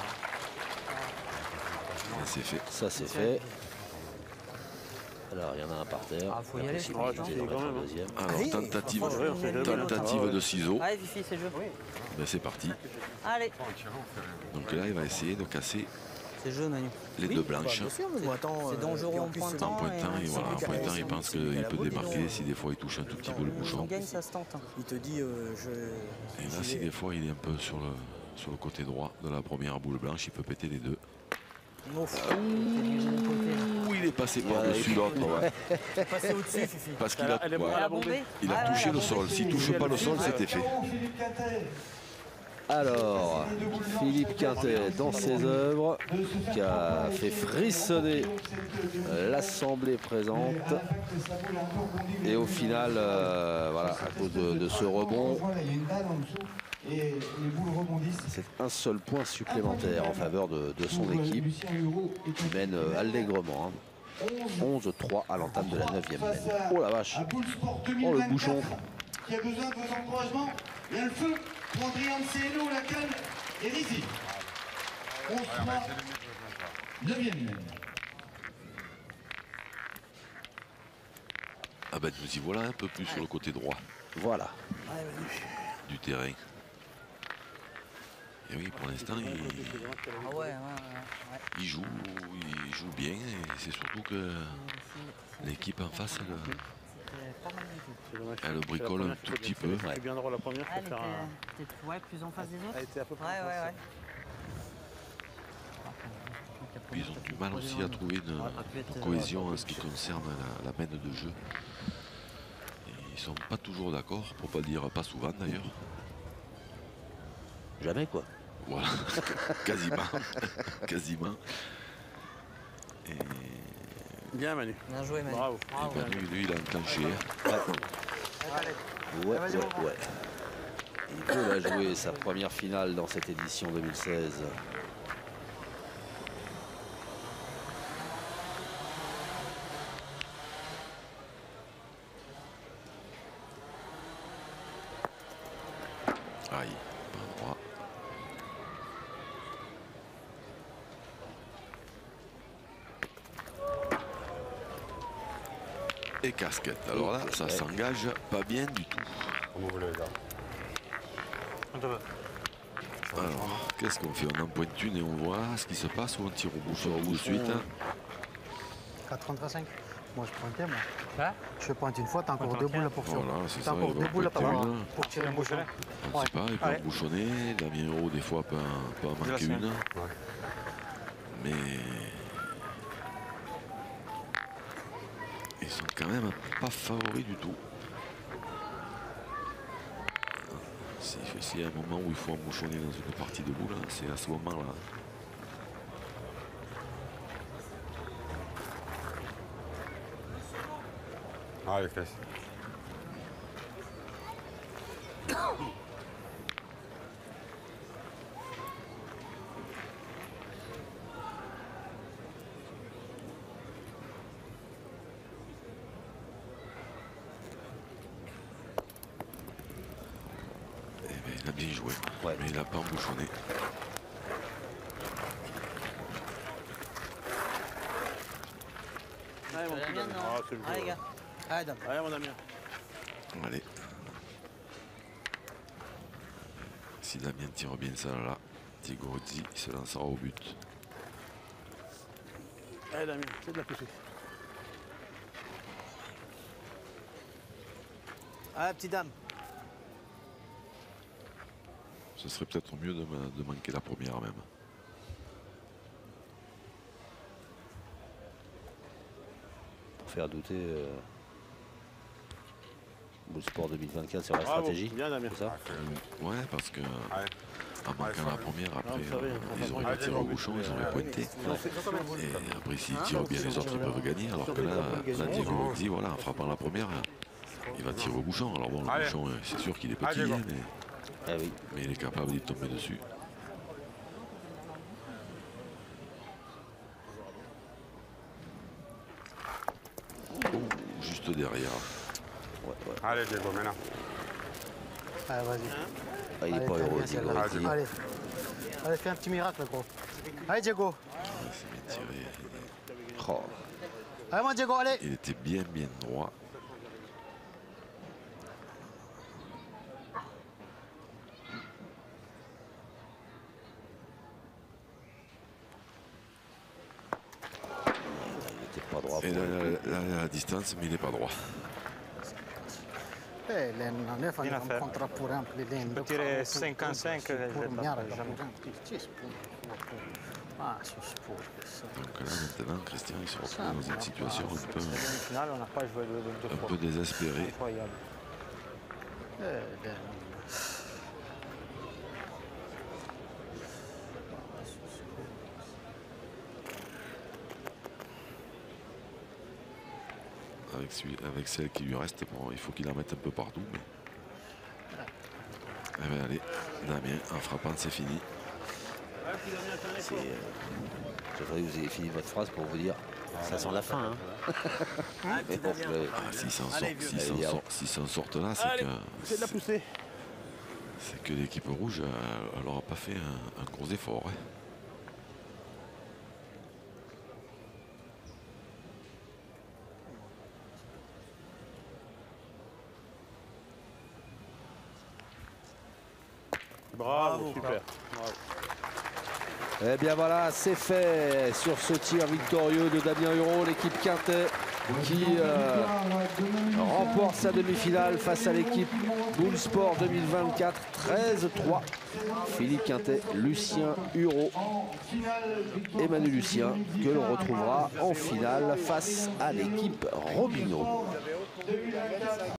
Et c'est fait. Ça c'est fait. Alors il y en a un par terre. Ah, faut y aller, Possibilité je d'en pense. mettre un Quand même, deuxième. Alors tentative, Ouais, on fait jamais. tentative de ciseaux. Allez Fifi, c'est le jeu. Ben, c'est parti. Allez, En tirant, on ferait un. Donc là il va essayer de casser c'est le jeu Manu. les deux blanches. Bien sûr, mais bon, attends. C'est dangereux en pointant. En pointant, et voilà, en c'est pointant, il c'est- pense c'est qu'il légal à peut voler, démarquer non. si des fois il touche un tout petit peu le On bouchon. gagne, ça se tente. Il te dit, Et là, si des fois il est un peu sur le côté droit de la première boule blanche, il peut péter les deux. Non, Ouh, il est passé par-dessus l'autre. Ouais. passer au-dessus, Fifi. Parce qu'il a, Elle est ouais, Elle a bombé. il a Ah, touché ouais, le elle a sol. bombé. S'il ne touche pas le sol, c'était fait. Philippe Quintet. Alors, Philippe Quintet dans ses œuvres, qui a fait frissonner l'assemblée présente. Et au final, voilà, à cause de ce rebond, Il y a une dalle en dessous et les boules rebondissent. c'est un seul point supplémentaire en faveur de son équipe, Lucien Hureau est qui mène allègrement. 11-3 à l'entame de la 9e face mène. à- Oh la vache, à Bullsport oh le 2024, bouchon. qui a besoin de vos encouragements. Il y a le feu pour Adrien Cielo, la canne et Rizzi. 11-3, 9e mène. Ah ben nous y voilà un peu plus sur le côté droit Voilà. du terrain. Et oui, pour l'instant, Ah ouais. il joue bien. Et c'est surtout que l'équipe en face, elle bricole un tout petit peu. C'est bien droit la première. Elle Faut faire un... était ouais, plus en face des autres. Elle était à peu près. Ouais. Puis ils ont du mal aussi à trouver une cohésion en ce qui concerne la mène de jeu. Et ils sont pas toujours d'accord, pour pas dire pas souvent d'ailleurs. Jamais quoi. Voilà, quasiment. Quasiment. Et, Bien Manu. Bien joué Manu. Bravo. et ben, lui, il a enclenché. Ouais. Il veut la jouer, sa première finale dans cette édition 2016. Aïe, pas droit. Et casquette. Alors là, ça s'engage pas bien du tout. Comme vous voulez, les gars. Alors, qu'est-ce qu'on fait? On en pointe une et on voit ce qui se passe ou on tire au bouchon tout de suite, hein? 4,35. Moi, je pointais, moi. Je pointe une fois, t'as encore deux boules là pour faire. Voilà, c'est T'as ça. encore il deux va boules là pointer une. pour tirer un bouchon. On ne sait pas, il peut Allez. en bouchonner. Damien Hérault, des fois, peut en manquer une. Mais ils sont quand même pas favoris du tout. S'il y a un moment où il faut embouchonner dans une partie de boule, c'est à ce moment-là. Ah, les fesses. Eh ben, il a bien joué, Ouais. mais il n'a pas embouchonné. Allez, mon La petit mienne, Damien. non. Ah, c'est le Allez jeu. les gars. Allez, dame. Allez, mon Damien. Allez. Si Damien tire bien ça là, Tigorzi se lancera au but. Allez, Damien, c'est de la pousser. Allez, petite dame. Ce serait peut-être mieux de manquer la première même. Pour faire douter Bullsport 2024 sur la Bravo, stratégie. bien Damien. C'est ça Ouais, parce que en manquant Ouais, la première, après, vous savez, ils auraient tiré au bouchon, ils auraient pointé. Et après, s'ils tirent bien les autres, ils peuvent gagner. Alors que là Diego dit, voilà, en frappant la première, il va tirer au bouchon. Alors bon, le Allez. bouchon, c'est sûr qu'il est petit, Allez, hein, Ah oui. mais il est capable d'y tomber dessus. juste derrière. Allez, Diego, maintenant. Allez, vas-y. Ah, il n'est Allez, pas très heureux, bien, Diego. celle-là. il dit. Allez. Allez, fais un petit miracle, gros. Allez, Diego. C'est bien tiré. Oh. Allez, moi, Diego, allez. Il était bien droit. Il n'était pas droit. Et là, la distance, mais il n'est pas droit. Non è fare un contrappo ampio lì. Può tirare 55 Ah, c'est sport. Donc là, maintenant, Christian, il se retrouve dans une situation Finale, on n'a pas joué deux un fois. peu désespérée. Incroyable. Avec celle qui lui reste, bon, il faut qu'il en mette un peu partout. Mais... Eh bien, allez, Damien, en frappant, c'est fini. J'aimerais que vous ayez fini votre phrase pour vous dire ça sent la fin. Hein. Mais bon, S'ils s'en sortent là, C'est de la poussée. c'est que l'équipe rouge, elle n'aura pas fait un gros effort. Hein. Bravo, super. Bravo. Eh bien voilà, c'est fait sur ce tir victorieux de Damien Hureau, l'équipe Quintet qui remporte sa demi-finale face à l'équipe Bullsport 2024 13-3. Philippe Quintet, Lucien Hureau et Manu Lucien que l'on retrouvera en finale face à l'équipe Robineau.